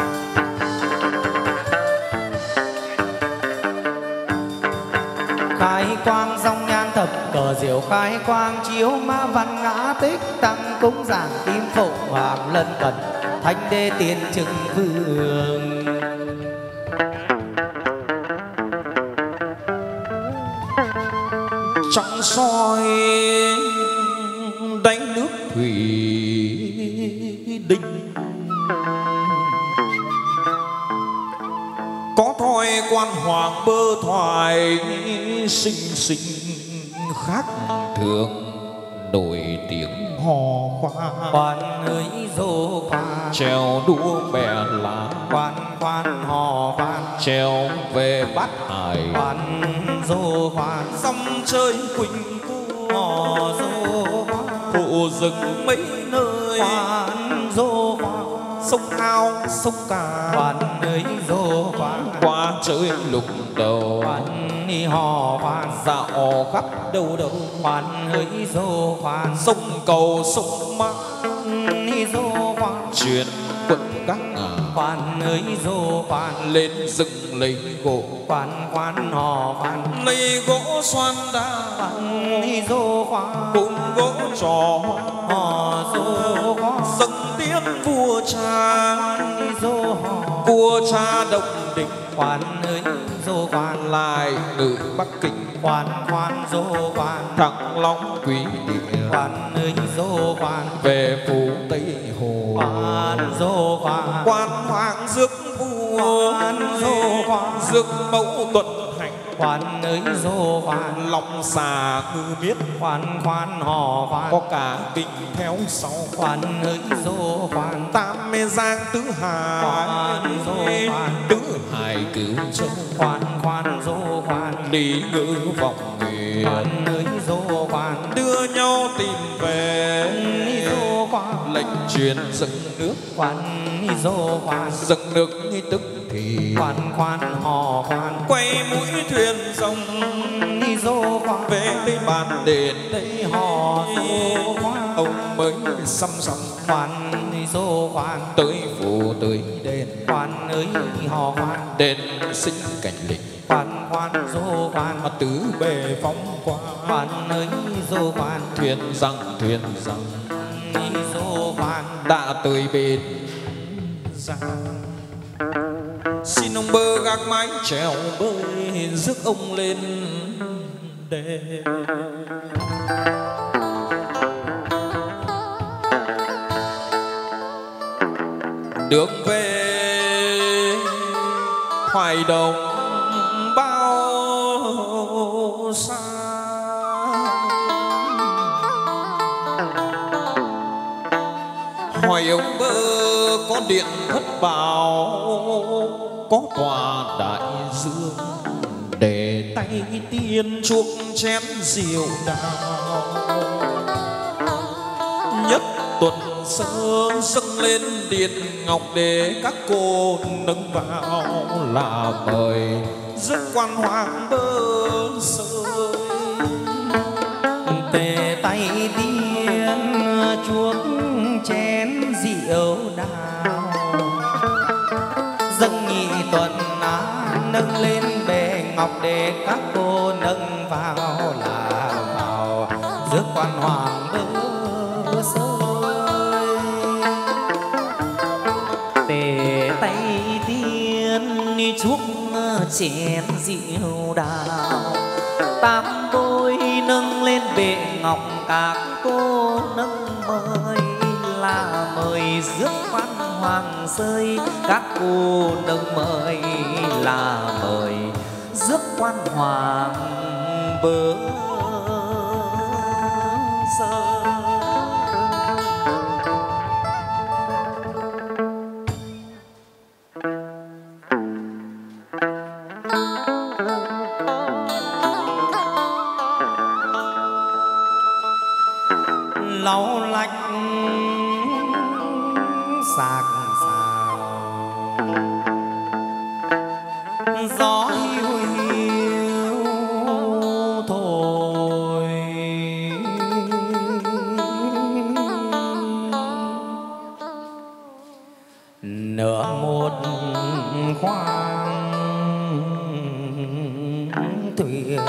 Khai quang dòng nhan thập cờ diệu, khai quang chiếu ma văn ngã tích tăng cúng giảng kim phụng hoàng lân cận thánh đế tiên trừng vương. Trong soi đánh nước thủy đình, có thoi quan hoàng bơ thoại xinh xinh khác thường, nổi tiếng hò khoa. Quan ơi dô khoa Trèo đua bè lá, quan quan hò quan trèo về bát hải, quan dô khoan dòng chơi quỳnh cô, hò dô khoan hộ rừng mấy nơi, quan dô khoan sông ao sông cả, quan ơi dô khoan qua chơi lục đầu, quan ni hò khoan dạo khắp đâu đâu, quan ơi dô khoan sông cầu sông mã ni dô khoan truyền quận các ngà, quan ơi dô khoan lên rừng lấy gỗ, quan quan hò khoan lấy gỗ xoan đá, quan ni dô khoan cùng gỗ trò hò dô khoan dâng tiếp vua cha, quan ni dô hò vua cha Đông Định, quan ơi dô khoan lại ngự Bắc Kinh, quan quan dô khoan Thăng Long Quý Địa, quan ơi dô khoan về phủ Tây Hồ, quan dô khoan quan hoàng rước vua, quan dô khoan rước mẫu tuần hành, quan ơi dô khoan lòng xà ngư miết, quan quan hò khoan có cả kinh theo sau, quan ơi dô khoan tam mê giang tứ hải, quan dô khoan tứ hải cửu châu, quan quan dô khoan lý ngữ vọng nguyện, quan ơi dô khoan đưa nhau tìm về dô khoan lệnh truyền dâng nước khoan dô khoan dâng nước tức thì khoan khoan hò khoan quay mũi thuyền rồng dô khoan về đây bàn đền đây hò dô khoan ông mới xăm xăm khoan dô khoan tới phủ tới đền khoan ơi hò khoan đền sinh cảnh lịch khoan khoan dô khoan tứ bề phóng qua khoan ơi dô khoan thuyền rằng dô khoan đã tới bên ra xin ông bơ gác mái trèo bơi rước ông lên đền. Đường về hoài đồng bao xa, hỏi ông bơ có điện thất bảo, có tòa đại dương để tay tiên chuốc chén rượu đào. Nhất tuần sớm dâng lên điện ngọc để các cô nâng vào là mời rước quan hoàng bơ sơi. tề tay tiên chuốc chén rượu đào, dâng nhị tuần nâng lên bề ngọc để các cô nâng vào là vào rước quan hoàng bơ sơi. tề tay tiên chuốc chén rượu đào, tám đôi nâng lên bệ ngọc các cô nâng mời là mời rước quan hoàng rơi. Các cô nâng mời là mời rước quan hoàng bơ sơi. lau lách sạc sào, gió hiu hiu thổi, nửa một khoang thuyền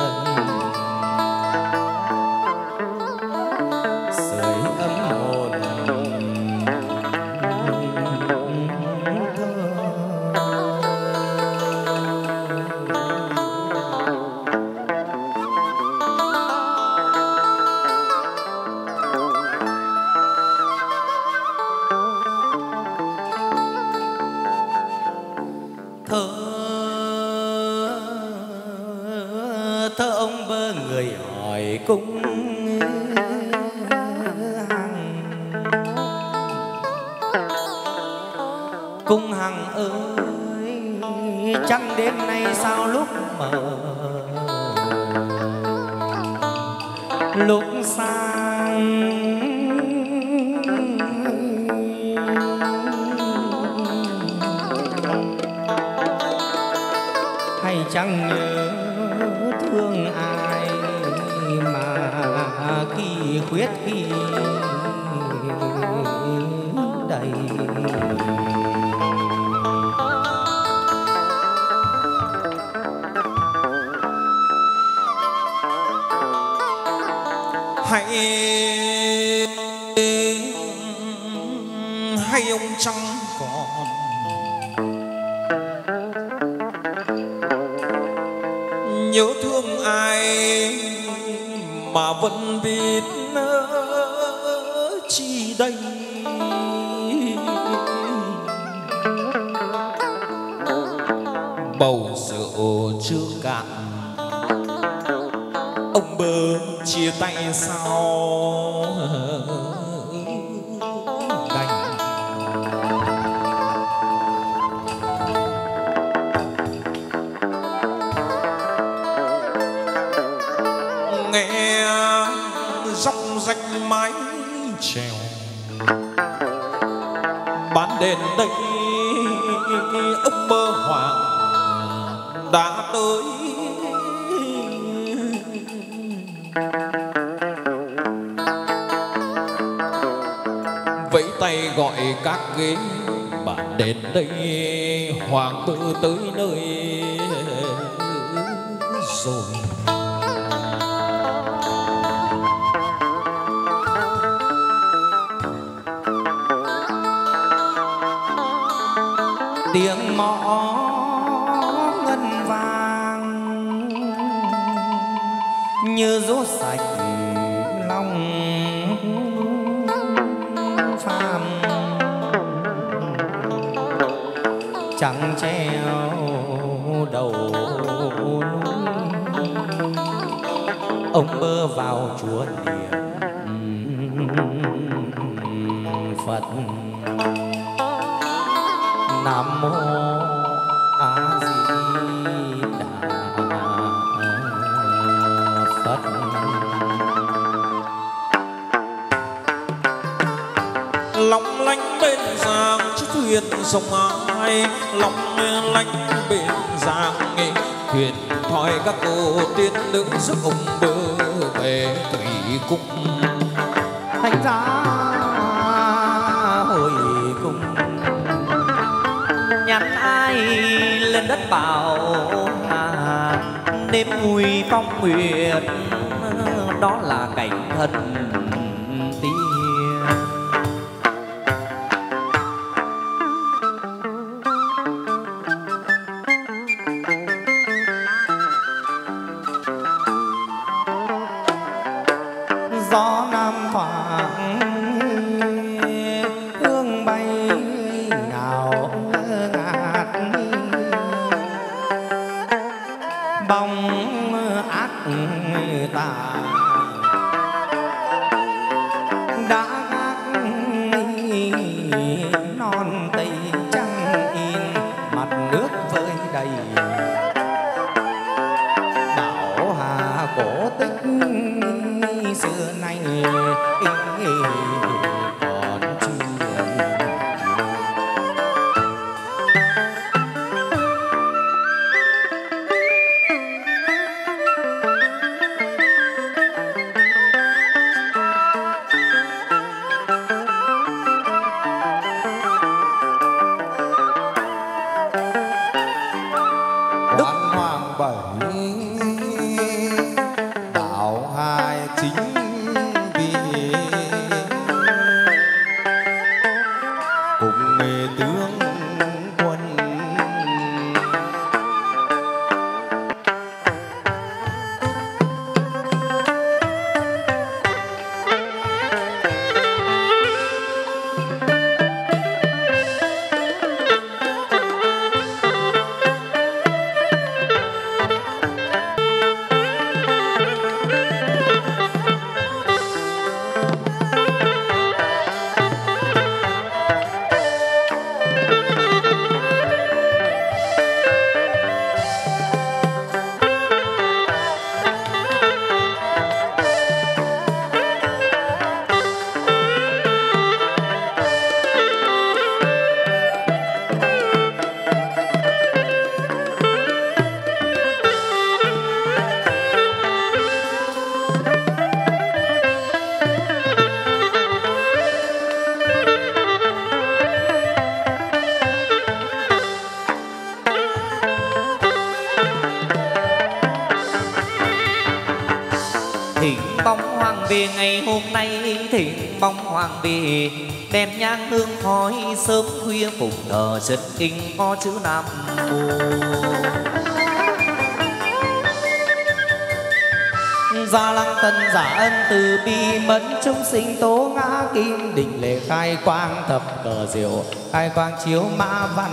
thơ ông bơ người hỏi cung cung hằng ơi, trăng đêm nay sao lúc mờ lúc sáng, hay chẳng nhớ thương ai mà kỳ khuyết khi đầy. hay ông trăng còn nhớ thương ai mà vẫn biết chi đây. Bầu rượu chưa cạn ông bơ chia tay sao đành. Nghe róc rách mái chèo đến đây ông Bơ Hoàng đã tới. Vẫy tay gọi các ghế bạn đến đây, hoàng tử tới nơi rồi. tiếng mõ ngân vang như rút sạch lòng phàm, trắng treo đầu núi. Ông Bơ vào chùa niệm Phật, Nam mô A Di Đà Phật. Long lanh bên giang chiếc thuyền sông ai, long lanh bên giang nghe thuyền thoi các cô tiên nữ giúp ông Bơ về thủy cung. Thành ra hồi cung nhắn ai lên đất bảo hà, đêm mùi phong nguyệt đó là cảnh thần tiên. gió nam thoảng hương bay ngào ngạt, bóng ác tà đã gác non tây trăng in, mặt nước vơi đầy đảo Hà cổ tích xưa nay còn chưa. Quan Hoàng Bảy đạo hai chính vì cùng nghề tướng quân. Thỉnh bóng hoàng về ngày hôm nay, thỉnh bóng hoàng về đem nhang hương khói, sớm khuya phụng thờ chân kinh có chữ Nam Mô. Gia Lăng Tân giả ân từ bi mẫn chúng sinh tố ngã kim, định lệ khai quang thập cờ diệu, khai quang chiếu mã văn.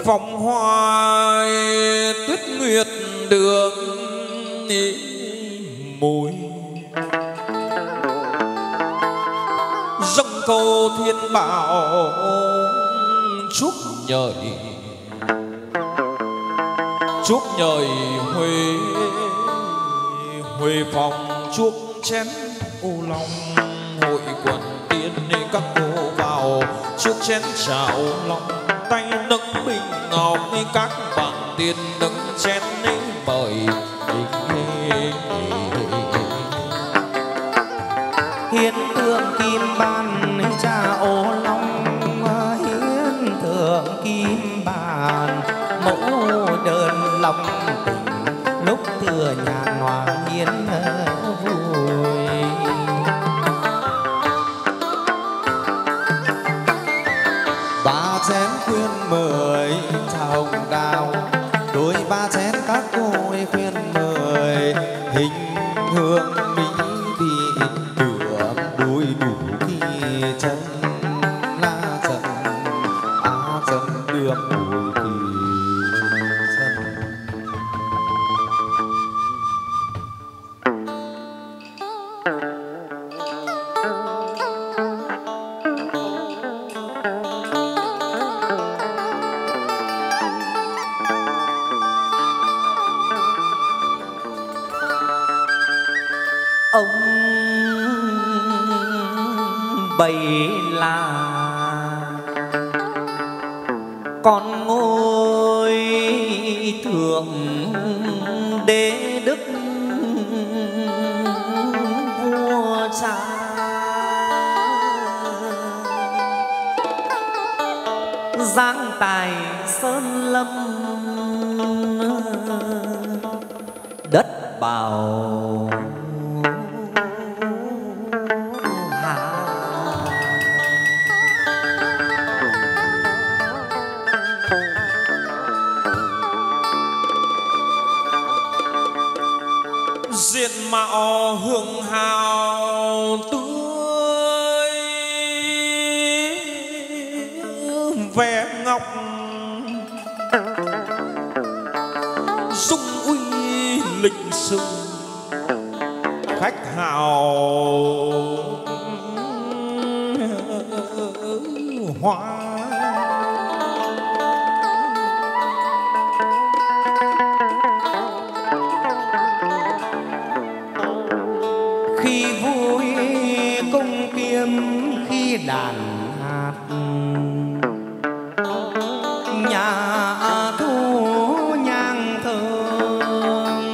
phong hoa tuyết nguyệt đường mùi dâng câu thiên bảo chúc nhời Huế Huế phòng chuốc chén ô long hội quần tiên các cô vào chuốc chén trà ô long tay nâng bình ngọc các bạn tiên nâng chén mời hiến tượng kim bàn trà ô long hiến tượng kim bàn mẫu đơn lòng tình lúc thừa nhàn hòa hiến vui ba chén khuyên mời trà hồng đào đôi ba chén các cô khuyên mời hình hương mỹ vị đượm đuôi đủ khi chân la chân chân đượm đuôi khi chân. Ông bày là con ngôi thượng đế đức vua cha giang tài sơn lâm đất bào diện mạo hương hào tươi vẻ ngọc dung uy lịch sự khách hào hoa khi vui cung kiếm khi đàn hát nhà thu nhang thơm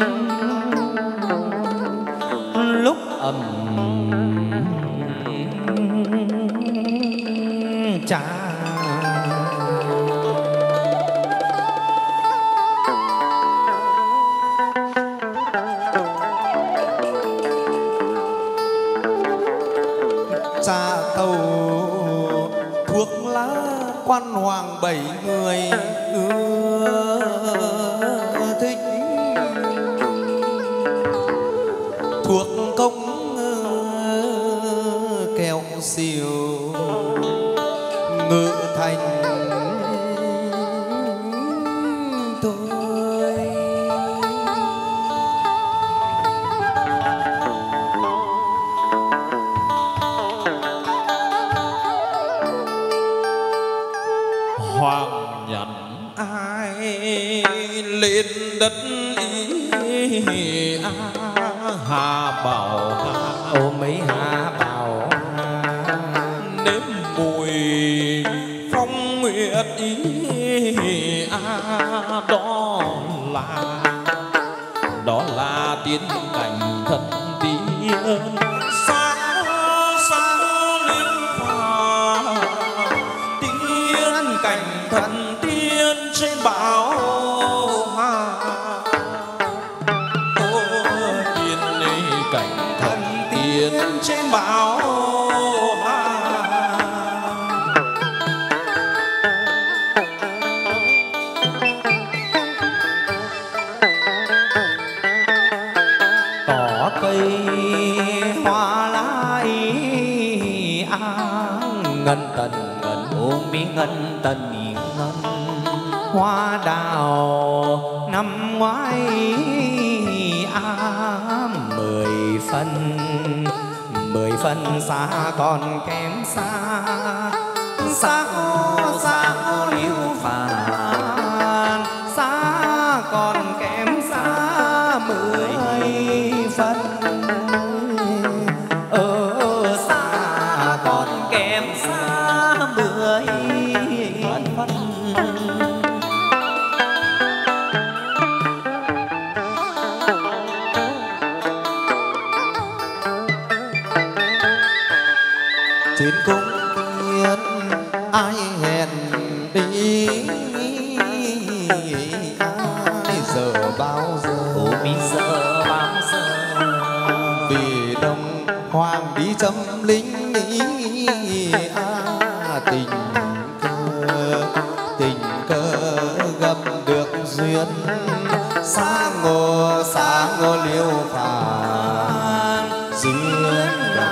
lúc ẩm trà Trà tàu thuốc lá quan hoàng 7 người ưa thích thuộc công kẹo xìu ngự thành tôi. hoàng nhận ai lên đất ý hà bảo ô mấy hà bảo nếm mùi phong nguyệt ý đó là tiên cảnh thần tiên sáng sáng liên hòa tiên cảnh thần tiên trên bảo hà tiên cảnh thần tiên trên bảo hà. cỏ cây hoa lá ngân tần ngân ô mi ngân tần ngân hoa đào năm ngoái 10 phân xa còn kém xa xa ô liêu phàn xa còn kém xa 10 phân xa còn kém xa 10 phân trên cung tiên ai hẹn đi ai giờ bao giờ bây giờ bao giờ vì đông hoàng đi châm lính tình cờ gặp được duyên xa ngô liêu phàn duyên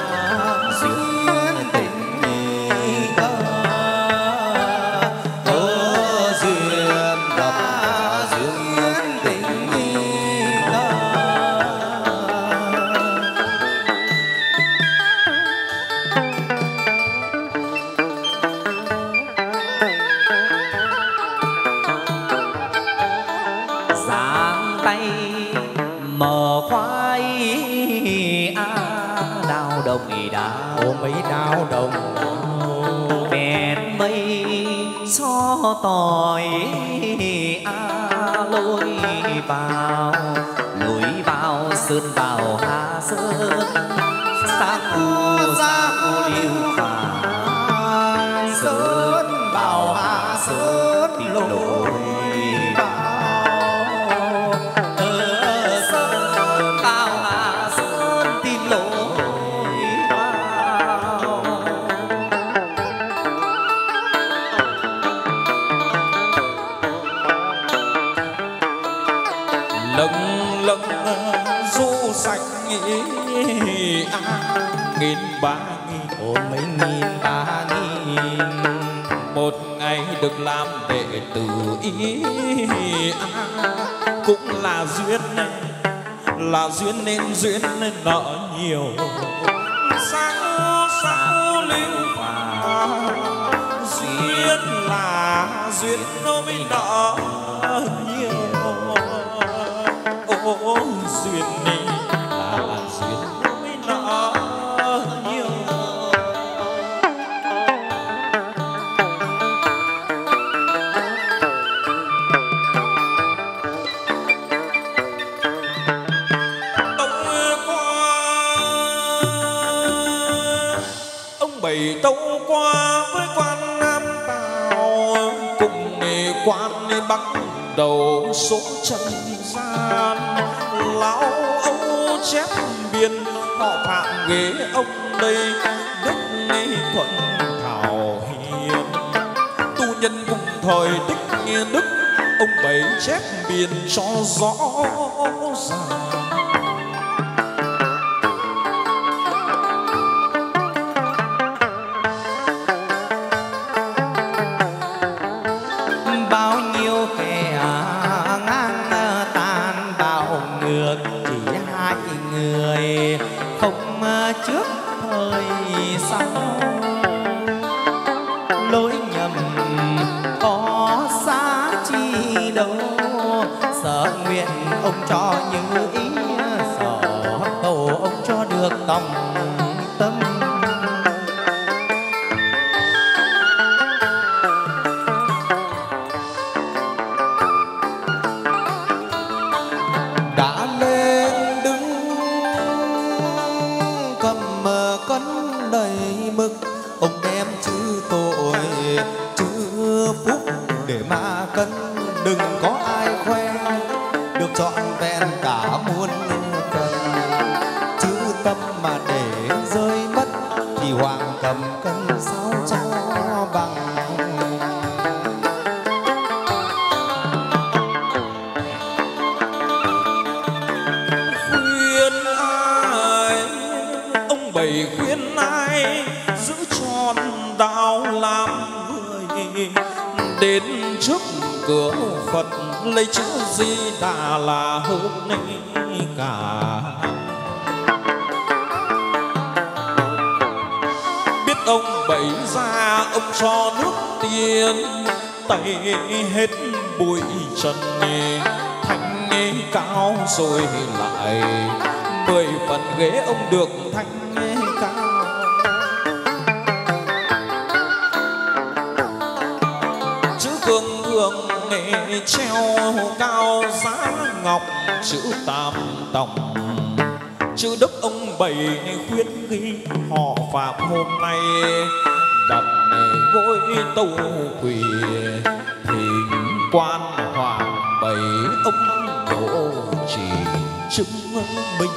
mấy đào đồng vẹn mây cho tỏi lối vào sơn vào hạ sơn sang ô liêu phàn sơn vào hạ sơn lối nghìn ba nghìn mấy nghìn ba nghìn một ngày được làm đệ tử ý cũng là duyên nên duyên nên nợ nhiều sao liêu phàn duyên là duyên nó mới nợ nhiều duyên này là duyên nó mới nợ nhiều. Ông bảy tâu qua với quan Nam Tào cùng nghề quan bắt đầu số trần gian lão âu chép biên họ phạm ghế ông đây đức thuận thảo hiền tu nhân cùng thời tích đức ông bảy chép biên cho rõ ràng. Trước thời sau lối nhầm có giá chi đâu sở nguyện ông cho như ý sở cầu ông cho được tòng tâm đã lên đứng cầm cân đầy mực ông đem chữ tội chữ phúc để mà cân đừng có ai khoe được trọn vẹn cả muôn phần chữ tâm mà để rơi mất thì hoàng cầm cân sao cho bằng. Bảy khuyên ai giữ tròn đạo làm người đến trước cửa Phật lấy chữ Di Đà là hơn cả. Biết ông bày ra ông cho nước tiên, tay hết bụi trần thanh cao rồi lại 10 phần ghế ông được thanh cao. Chữ cương thường treo cao giá ngọc, chữ tam tòng chữ đức ông bày khuyến ghi họ phạm hôm nay đặt gối tâu quỳ hình quan hoàng bày ông đỗ chỉ chứng minh.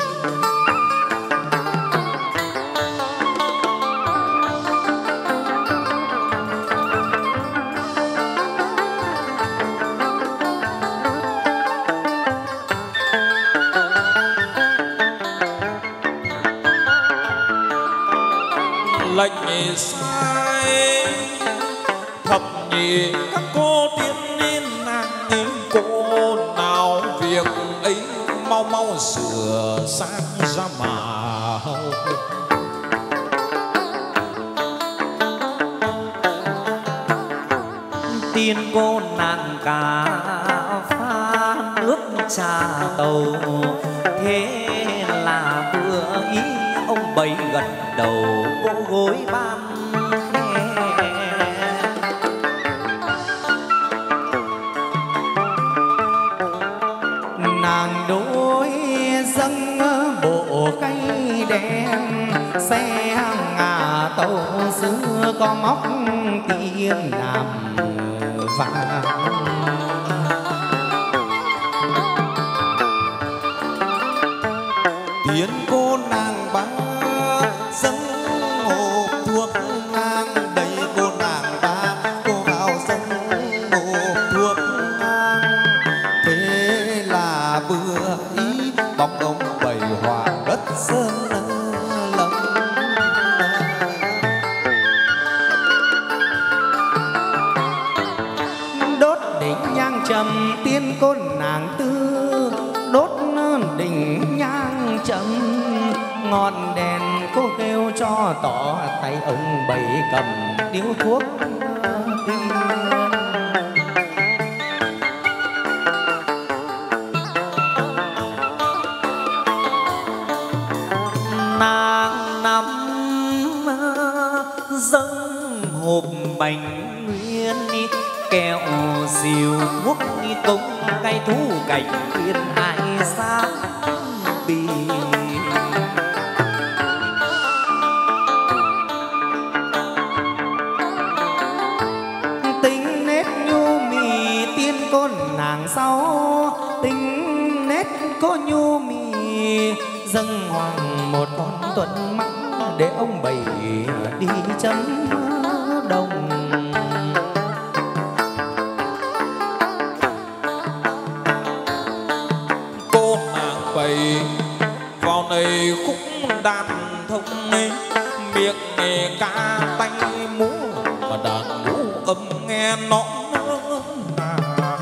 Lệnh sai thập nhị các cô tiên nên nàng cô nào việc ấy mau mau sửa sang ra mà. Tiên cô nàng cá pha nước trà tàu, thế là vừa ý ông bấy gật đầu vỗ gối ban khen. Nàng đối dâng bộ cây đen, xe ngà tàu xưa có móc tiên làm vàng. Tiến cô nàng bá dâng hộp thuốc ngang, đầy cô nàng bá cô vào dâng hộp thuốc ngang. Thế là vừa ý bóng ông bầy hòa đất sơn lâm. Đốt đỉnh nhang trầm tiên cô nàng tư, đốt đỉnh nhang trầm ngọn đèn cô kêu cho tỏ tay ông bày cầm điếu thuốc tiên. Nàng nắm dâng hộp bánh nguyên kẹo diều thuốc công cây thú cảnh khuyên ai xa bì. Tính nết nhu mì tiên cô nàng sau, tính nét cô nhu mì dâng hoàng một con tuần mắt để ông bày đi chấm đồng. Cô nàng bày vào này khúc đàn thông miệng nghề ca tay múa và đàn múa âm nghe nõn nà.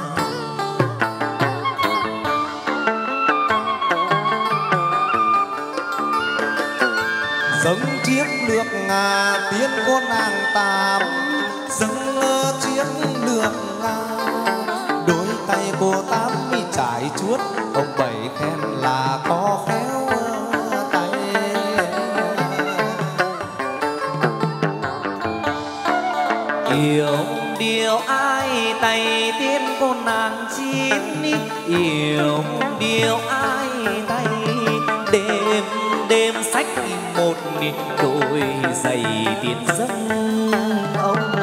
Dâng chiếc lược ngà tiến cô nàng tám, dâng chiếc lược ngà đôi tay cô tám mi trải chuốt, ông bảy khen là có khéo tay. Yêu điều ai tay tiên cô nàng chín, yêu điều ai tay đêm đêm sách một đôi giày tiền dâng ông.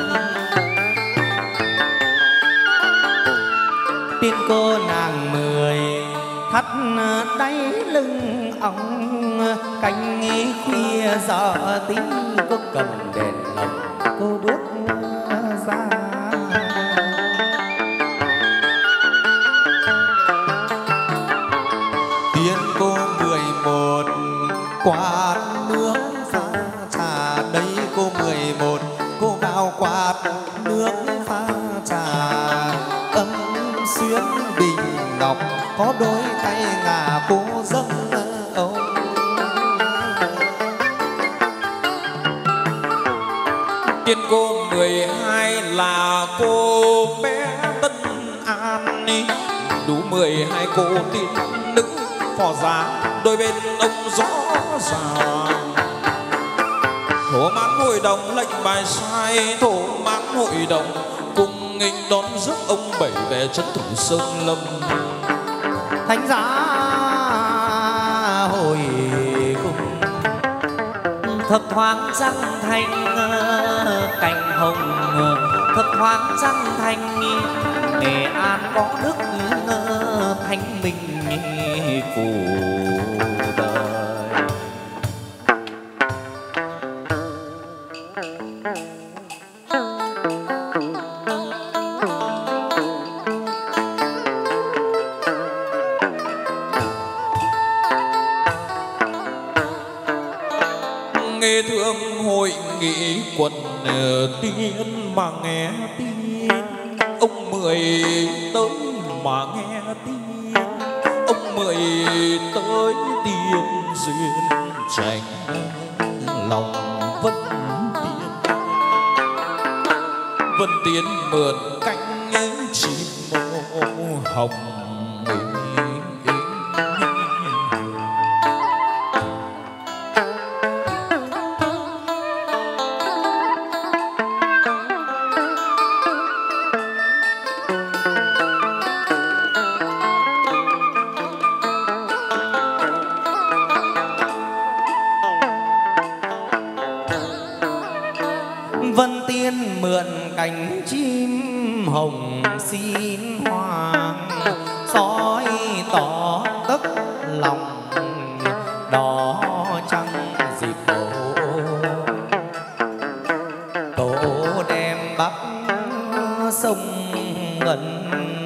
Tiên cô nàng 10 thắt đáy lưng ong, canh khuya giờ tí cô cầm đèn lồng cô bước ra. Tiên cô 11 quạt nước pha trà, đây cô 11 cô vào quạt nước pha trà. ngọc có đôi tay ngà cô dâng ông. Tiên cô 12 là cô bé Tân An, đủ 12 cô tiên nữ phò giá đôi bên ông rõ ràng. Thổ mãn hội đồng lệnh bài sai, thổ mãn hội đồng cùng nghinh đón rước ông Bảy về trấn thủ Sơn Lâm. Thánh giá hồi cùng thập thoáng trăng thanh cành hồng, thập thoáng trăng thanh Nghệ An có đức thanh minh phù đời. Nghe thương hội nghị quần tiên mà nghe tin, ông Mười tới mà nghe tin, ông Mười tới tiên duyên tranh lòng Vân Tiên. Vân Tiên mượn cánh chim hồng Vân Tiên mượn cánh chim hồng xin hoàng, soi tỏ tất lòng đỏ trăng dịp tổ đem bắc sông ngân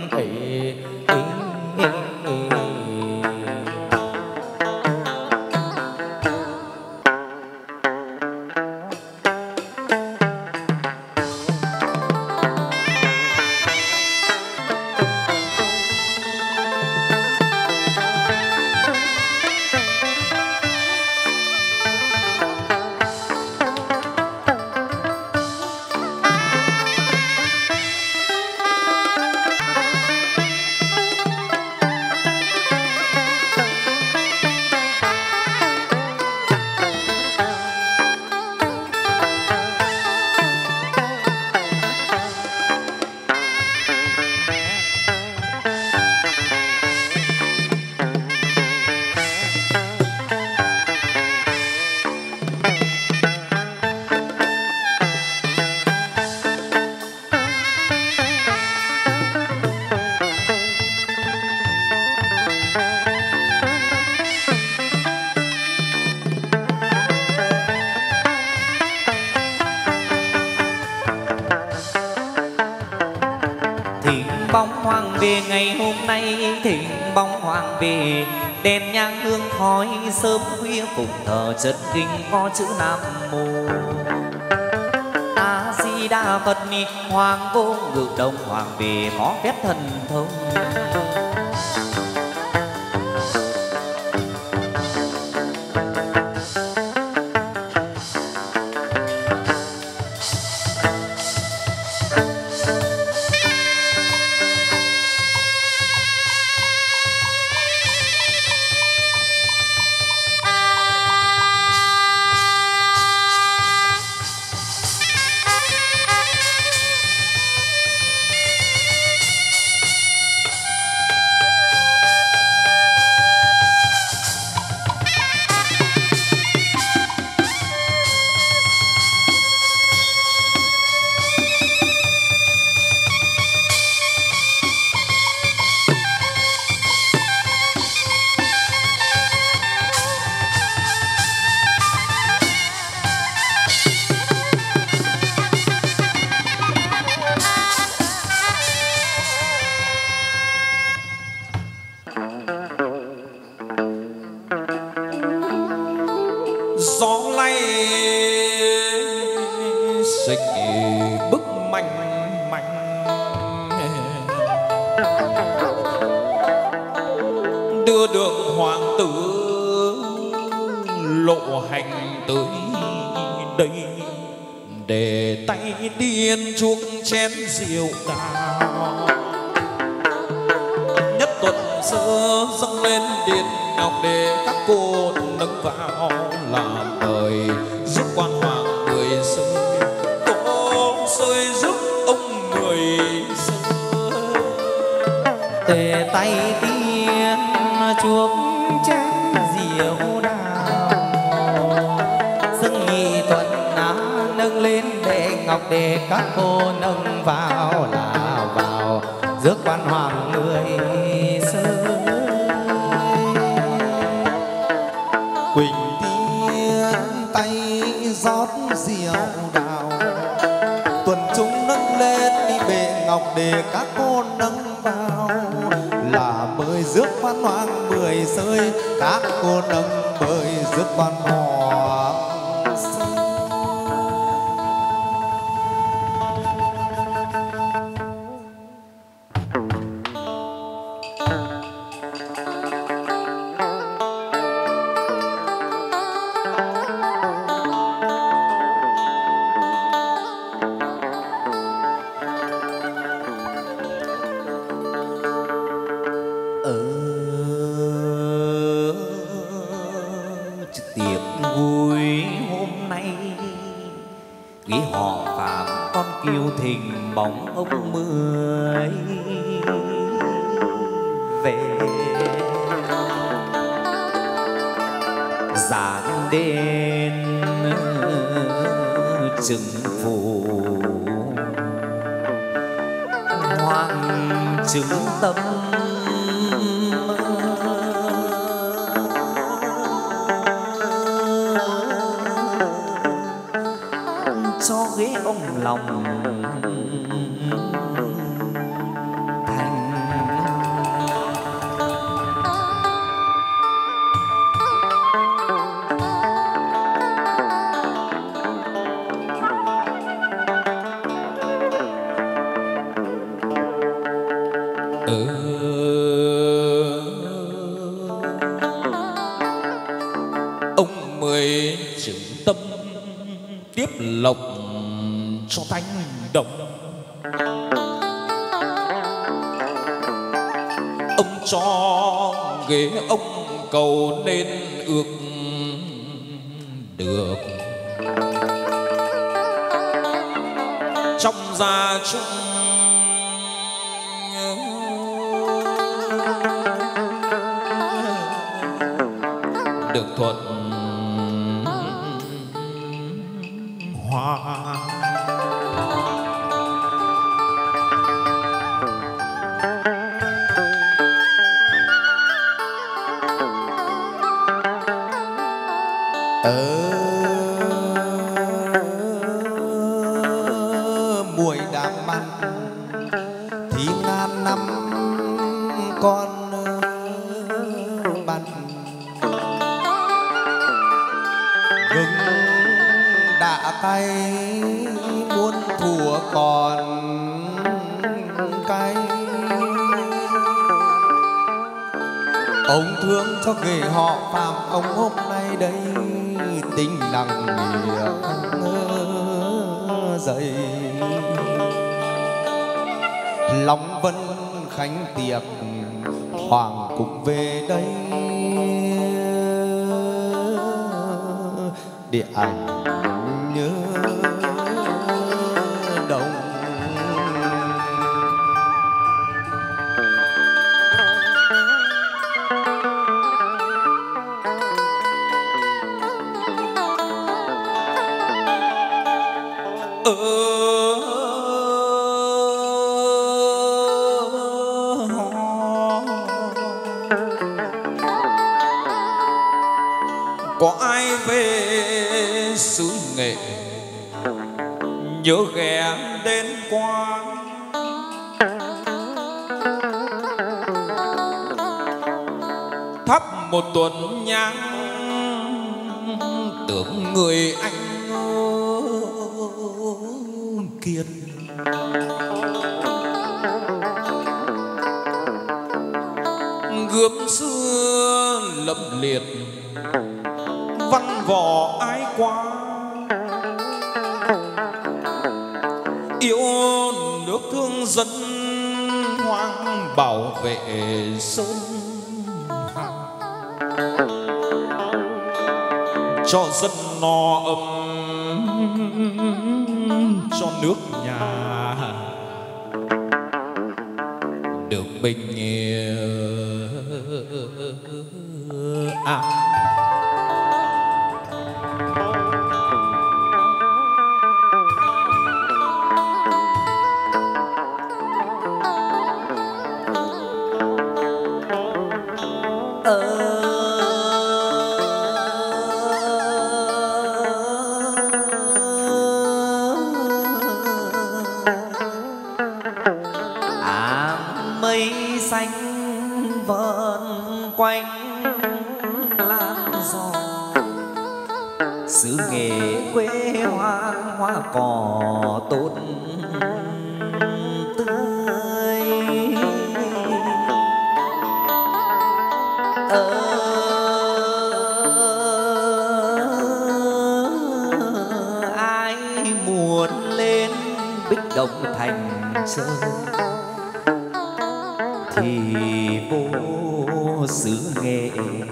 bóng hoàng về ngày hôm nay, thỉnh bóng hoàng về đèn nhang hương khói sớm khuya cùng thờ chân kinh có chữ Nam Mô A Di Đà Phật. Hoàng vô ngự đồng hoàng về có phép thần thông, đưa đường hoàng tử lộ hành tới đây, để tay điên chuốc chén rượu đào. Nhất tuần sơ dâng lên điện ngọc để các cô nâng vào làm đời giúp quan hoàng người rơi, cô rơi giúp ông người rơi. Tề tay tiên chuốc chén rượu đào, dâng nhị tuần nâng lên để ngọc để các cô nâng vào là vào rước quan hoàng người sơi. Quỳnh tiên tay rót rượu đào, tuần chúng nâng lên đi bệ ngọc để các cô nâng vào là bơi rước quan hoàng mười sơi, các cô nâng bơi rước quan hoàng sơi. Tiệc vui hôm nay nghĩ họ Phạm con kiêu thình bóng ông Mười về, dáng đen trừng phủ hoàng chứng tâm cho ghế ông lòng thành. Ông Mười chứng tâm tiếp lộc cho thanh đồng, ông cho ghế ông cầu nên ước được, trong gia chung được thuận hoa. Muội đàm mặn thì ngàn năm con bắn gừng đã cay muôn thủa còn cay. Ông thương cho ghế họ Phạm ông hôm nay đây tình nặng nghĩa dậy. Long Vân khánh tiệc hoàng cũng về đây để ảnh nhớ đồng. Có ai về xứ Nghệ nhớ ghé đến qua, thắp một tuần nhang tưởng người anh kiệt. Gươm xưa lâm liệt văn võ ái quá, yêu nước thương dân hoang bảo vệ sơn hà, cho dân no ấm cho nước nhà được bình an. Mây xanh vờn quanh lan gió, xứ nghệ quê hoang hoa cỏ tốt tươi. Ai muốn lên Bích Động Thành chơi thì vô xứ nghệ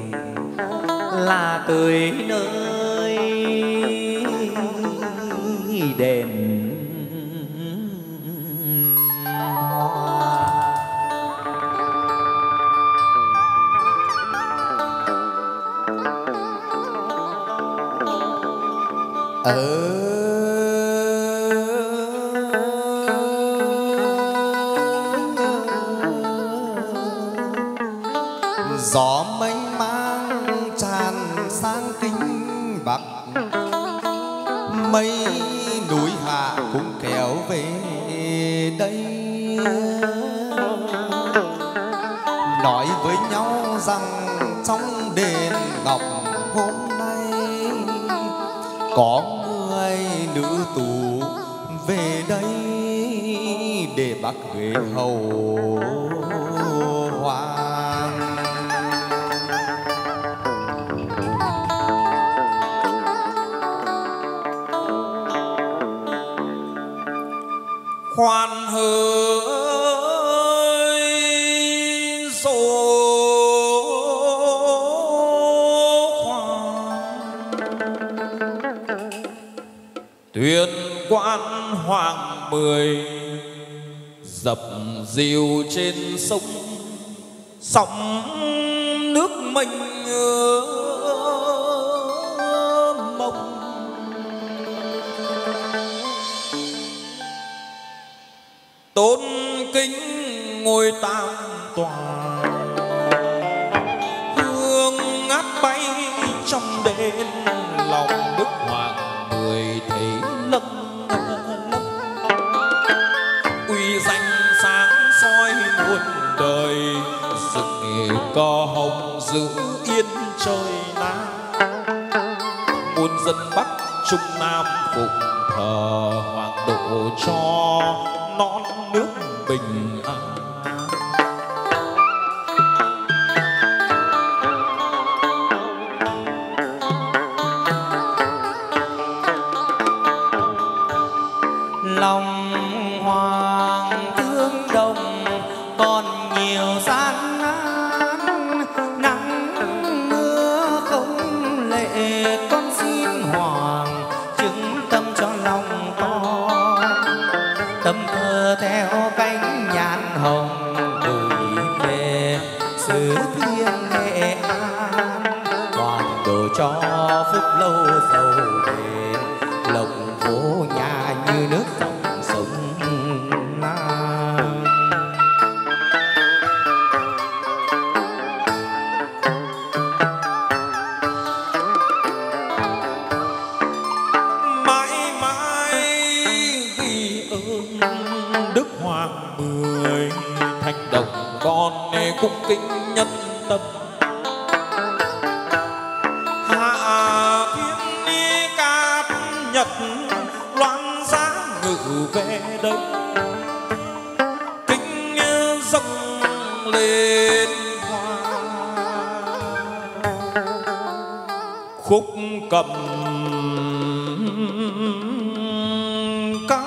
là tới nơi đèn hoa. Gió mênh mang tràn sang kinh Bắc, mây núi hạ cũng kéo về đây, nói với nhau rằng trong đền ngọc hôm nay có người nữ tù về đây để bắt ghế hầu hoàng. Khoan hỡi số khoan, tuyên quan hoàng 10 dập dìu trên sông, sóng nước mênh mông. Tôn kính ngôi tam tòa, hương ngát bay trong đêm, lòng Đức Hoàng 10 thấy lâng lâng. Uy danh sáng soi muôn đời, sự nghề cờ hồng giữ yên trời Nam. Muôn dân Bắc Trung Nam phụng thờ hoàng độ cho non nước bình an. Lòng hoàng thương đồng còn nhiều gian nan, nắng mưa không lệ, con xin hoàng chứng tâm cho lòng con. Tâm thơ theo cánh nhàn hồng gửi về xứ thiên Nghệ An, toàn đồ cho phúc lâu giàu về, lộc phố nhà như nước dòng sông Lam. Mãi mãi ghi ơn Đức Hoàng 10, thành đồng con cung kính nhân tâm. Hạ thiên đi cát nhật, loan giá ngự về đây, kính dâng lên hoa. khúc cầm ca.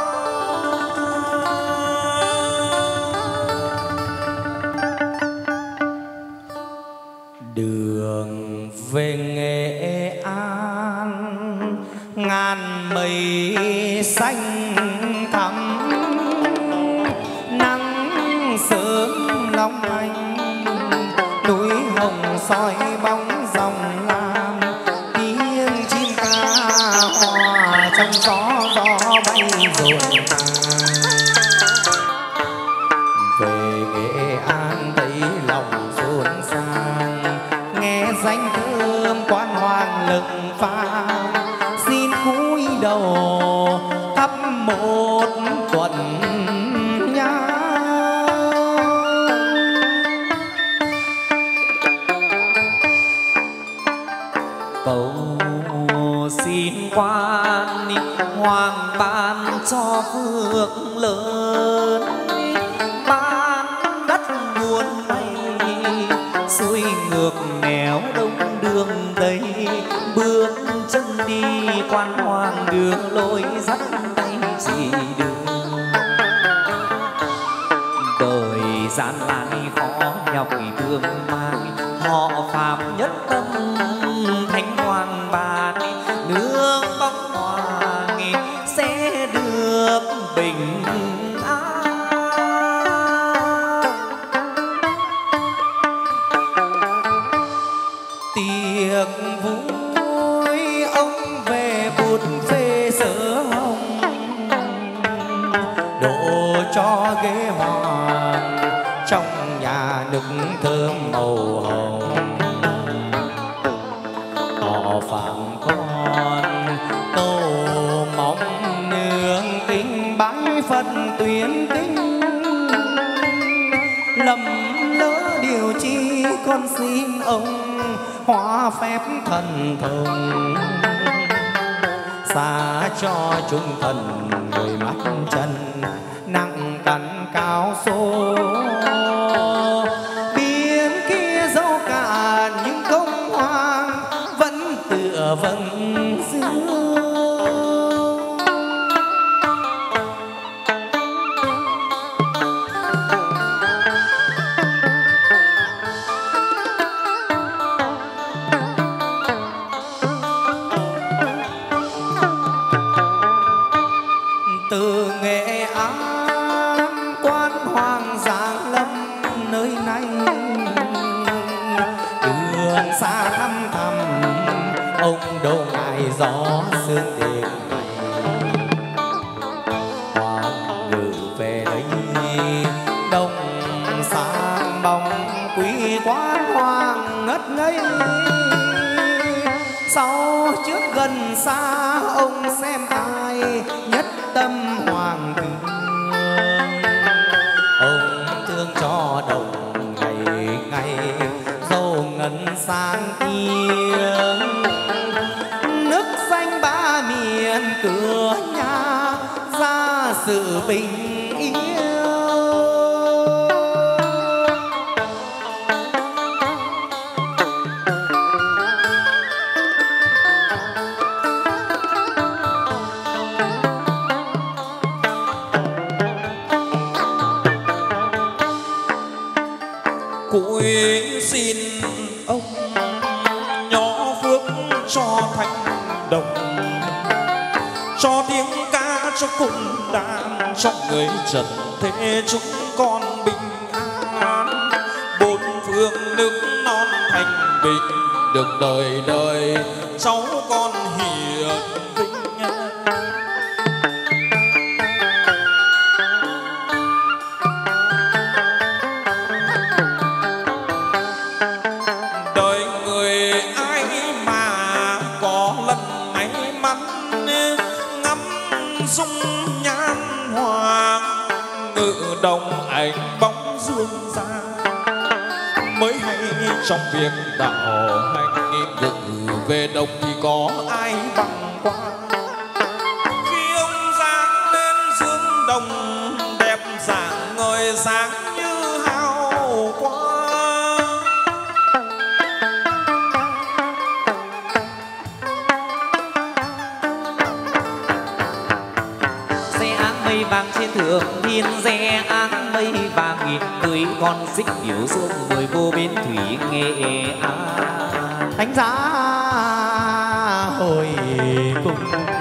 Đường về Nghệ An ngàn mây xanh thắm, nắng sớm long lanh, núi hồng soi bóng dòng lam, tiếng chim ca hòa trong gió, gió bay rộn ràng. Về Nghệ An thấy lòng rộn ràng, nghe danh thơm quan hoàng lừng vang, xin cúi đầu thắp một tuần nhang. Cầu xin quan hoàng ban cho phước lớn, ban đất buôn may xuôi ngược nẻo đông đường tây, bước chân đi quan hoàng đưa lối dắt tay chỉ đường. Đời gian lại khó nhọc thương mang, họ phạm nhất tâm thánh hoàng bà, nương bóng hoàng sẽ được bình an. Tiệc vui ông về bút phê sớ hồng, đổ cho ghế hoàng trong nhà nức thơm màu hồng. Họ phạm con cầu mong nương tình bái Phật tuyên kinh, lầm lỡ điều chi con xin ông hóa phép thần thông, xa cho chúng thần người mắt chân nặng cắn cao số. Biển kia dẫu cả những công hoàng vẫn tựa vầng dương. Từ Nghệ An quan hoàng giáng lâm nơi này, đường xa thăm thầm ông đâu ngại gió sương đêm này. Hoàng ngự về đây đông sang bóng quý quan hoàng ngất ngây, sau trước gần xa ông xem ai nhất tâm hoàng thương. Ông thương cho đồng ngày ngày dầu ngân sang tiếng, nước danh ba miền cửa nhà ra sự bình yên. Cúi xin ông nhỏ phước cho thành đồng, cho tiếng ca cho cùng đàn, cho người trần thế chúng con bình an. Bốn phương nước non thành bình, được đời đời cháu con hiền vinh. Đời người ai mà có lần may mắn ngắm dung nhan hoàng, ngự đồng ảnh bóng dương ra, mới hay trong việc đạo hành ngự về đồng thì có ai bằng qua. Khi ông dáng lên dương đồng đẹp dạng ngời sáng như hào quang, vàng trên thượng thiên re áng mây vàng nghìn cưới con xích biểu xuống người vô bến thủy Nghệ An. Thánh giá hồi cùng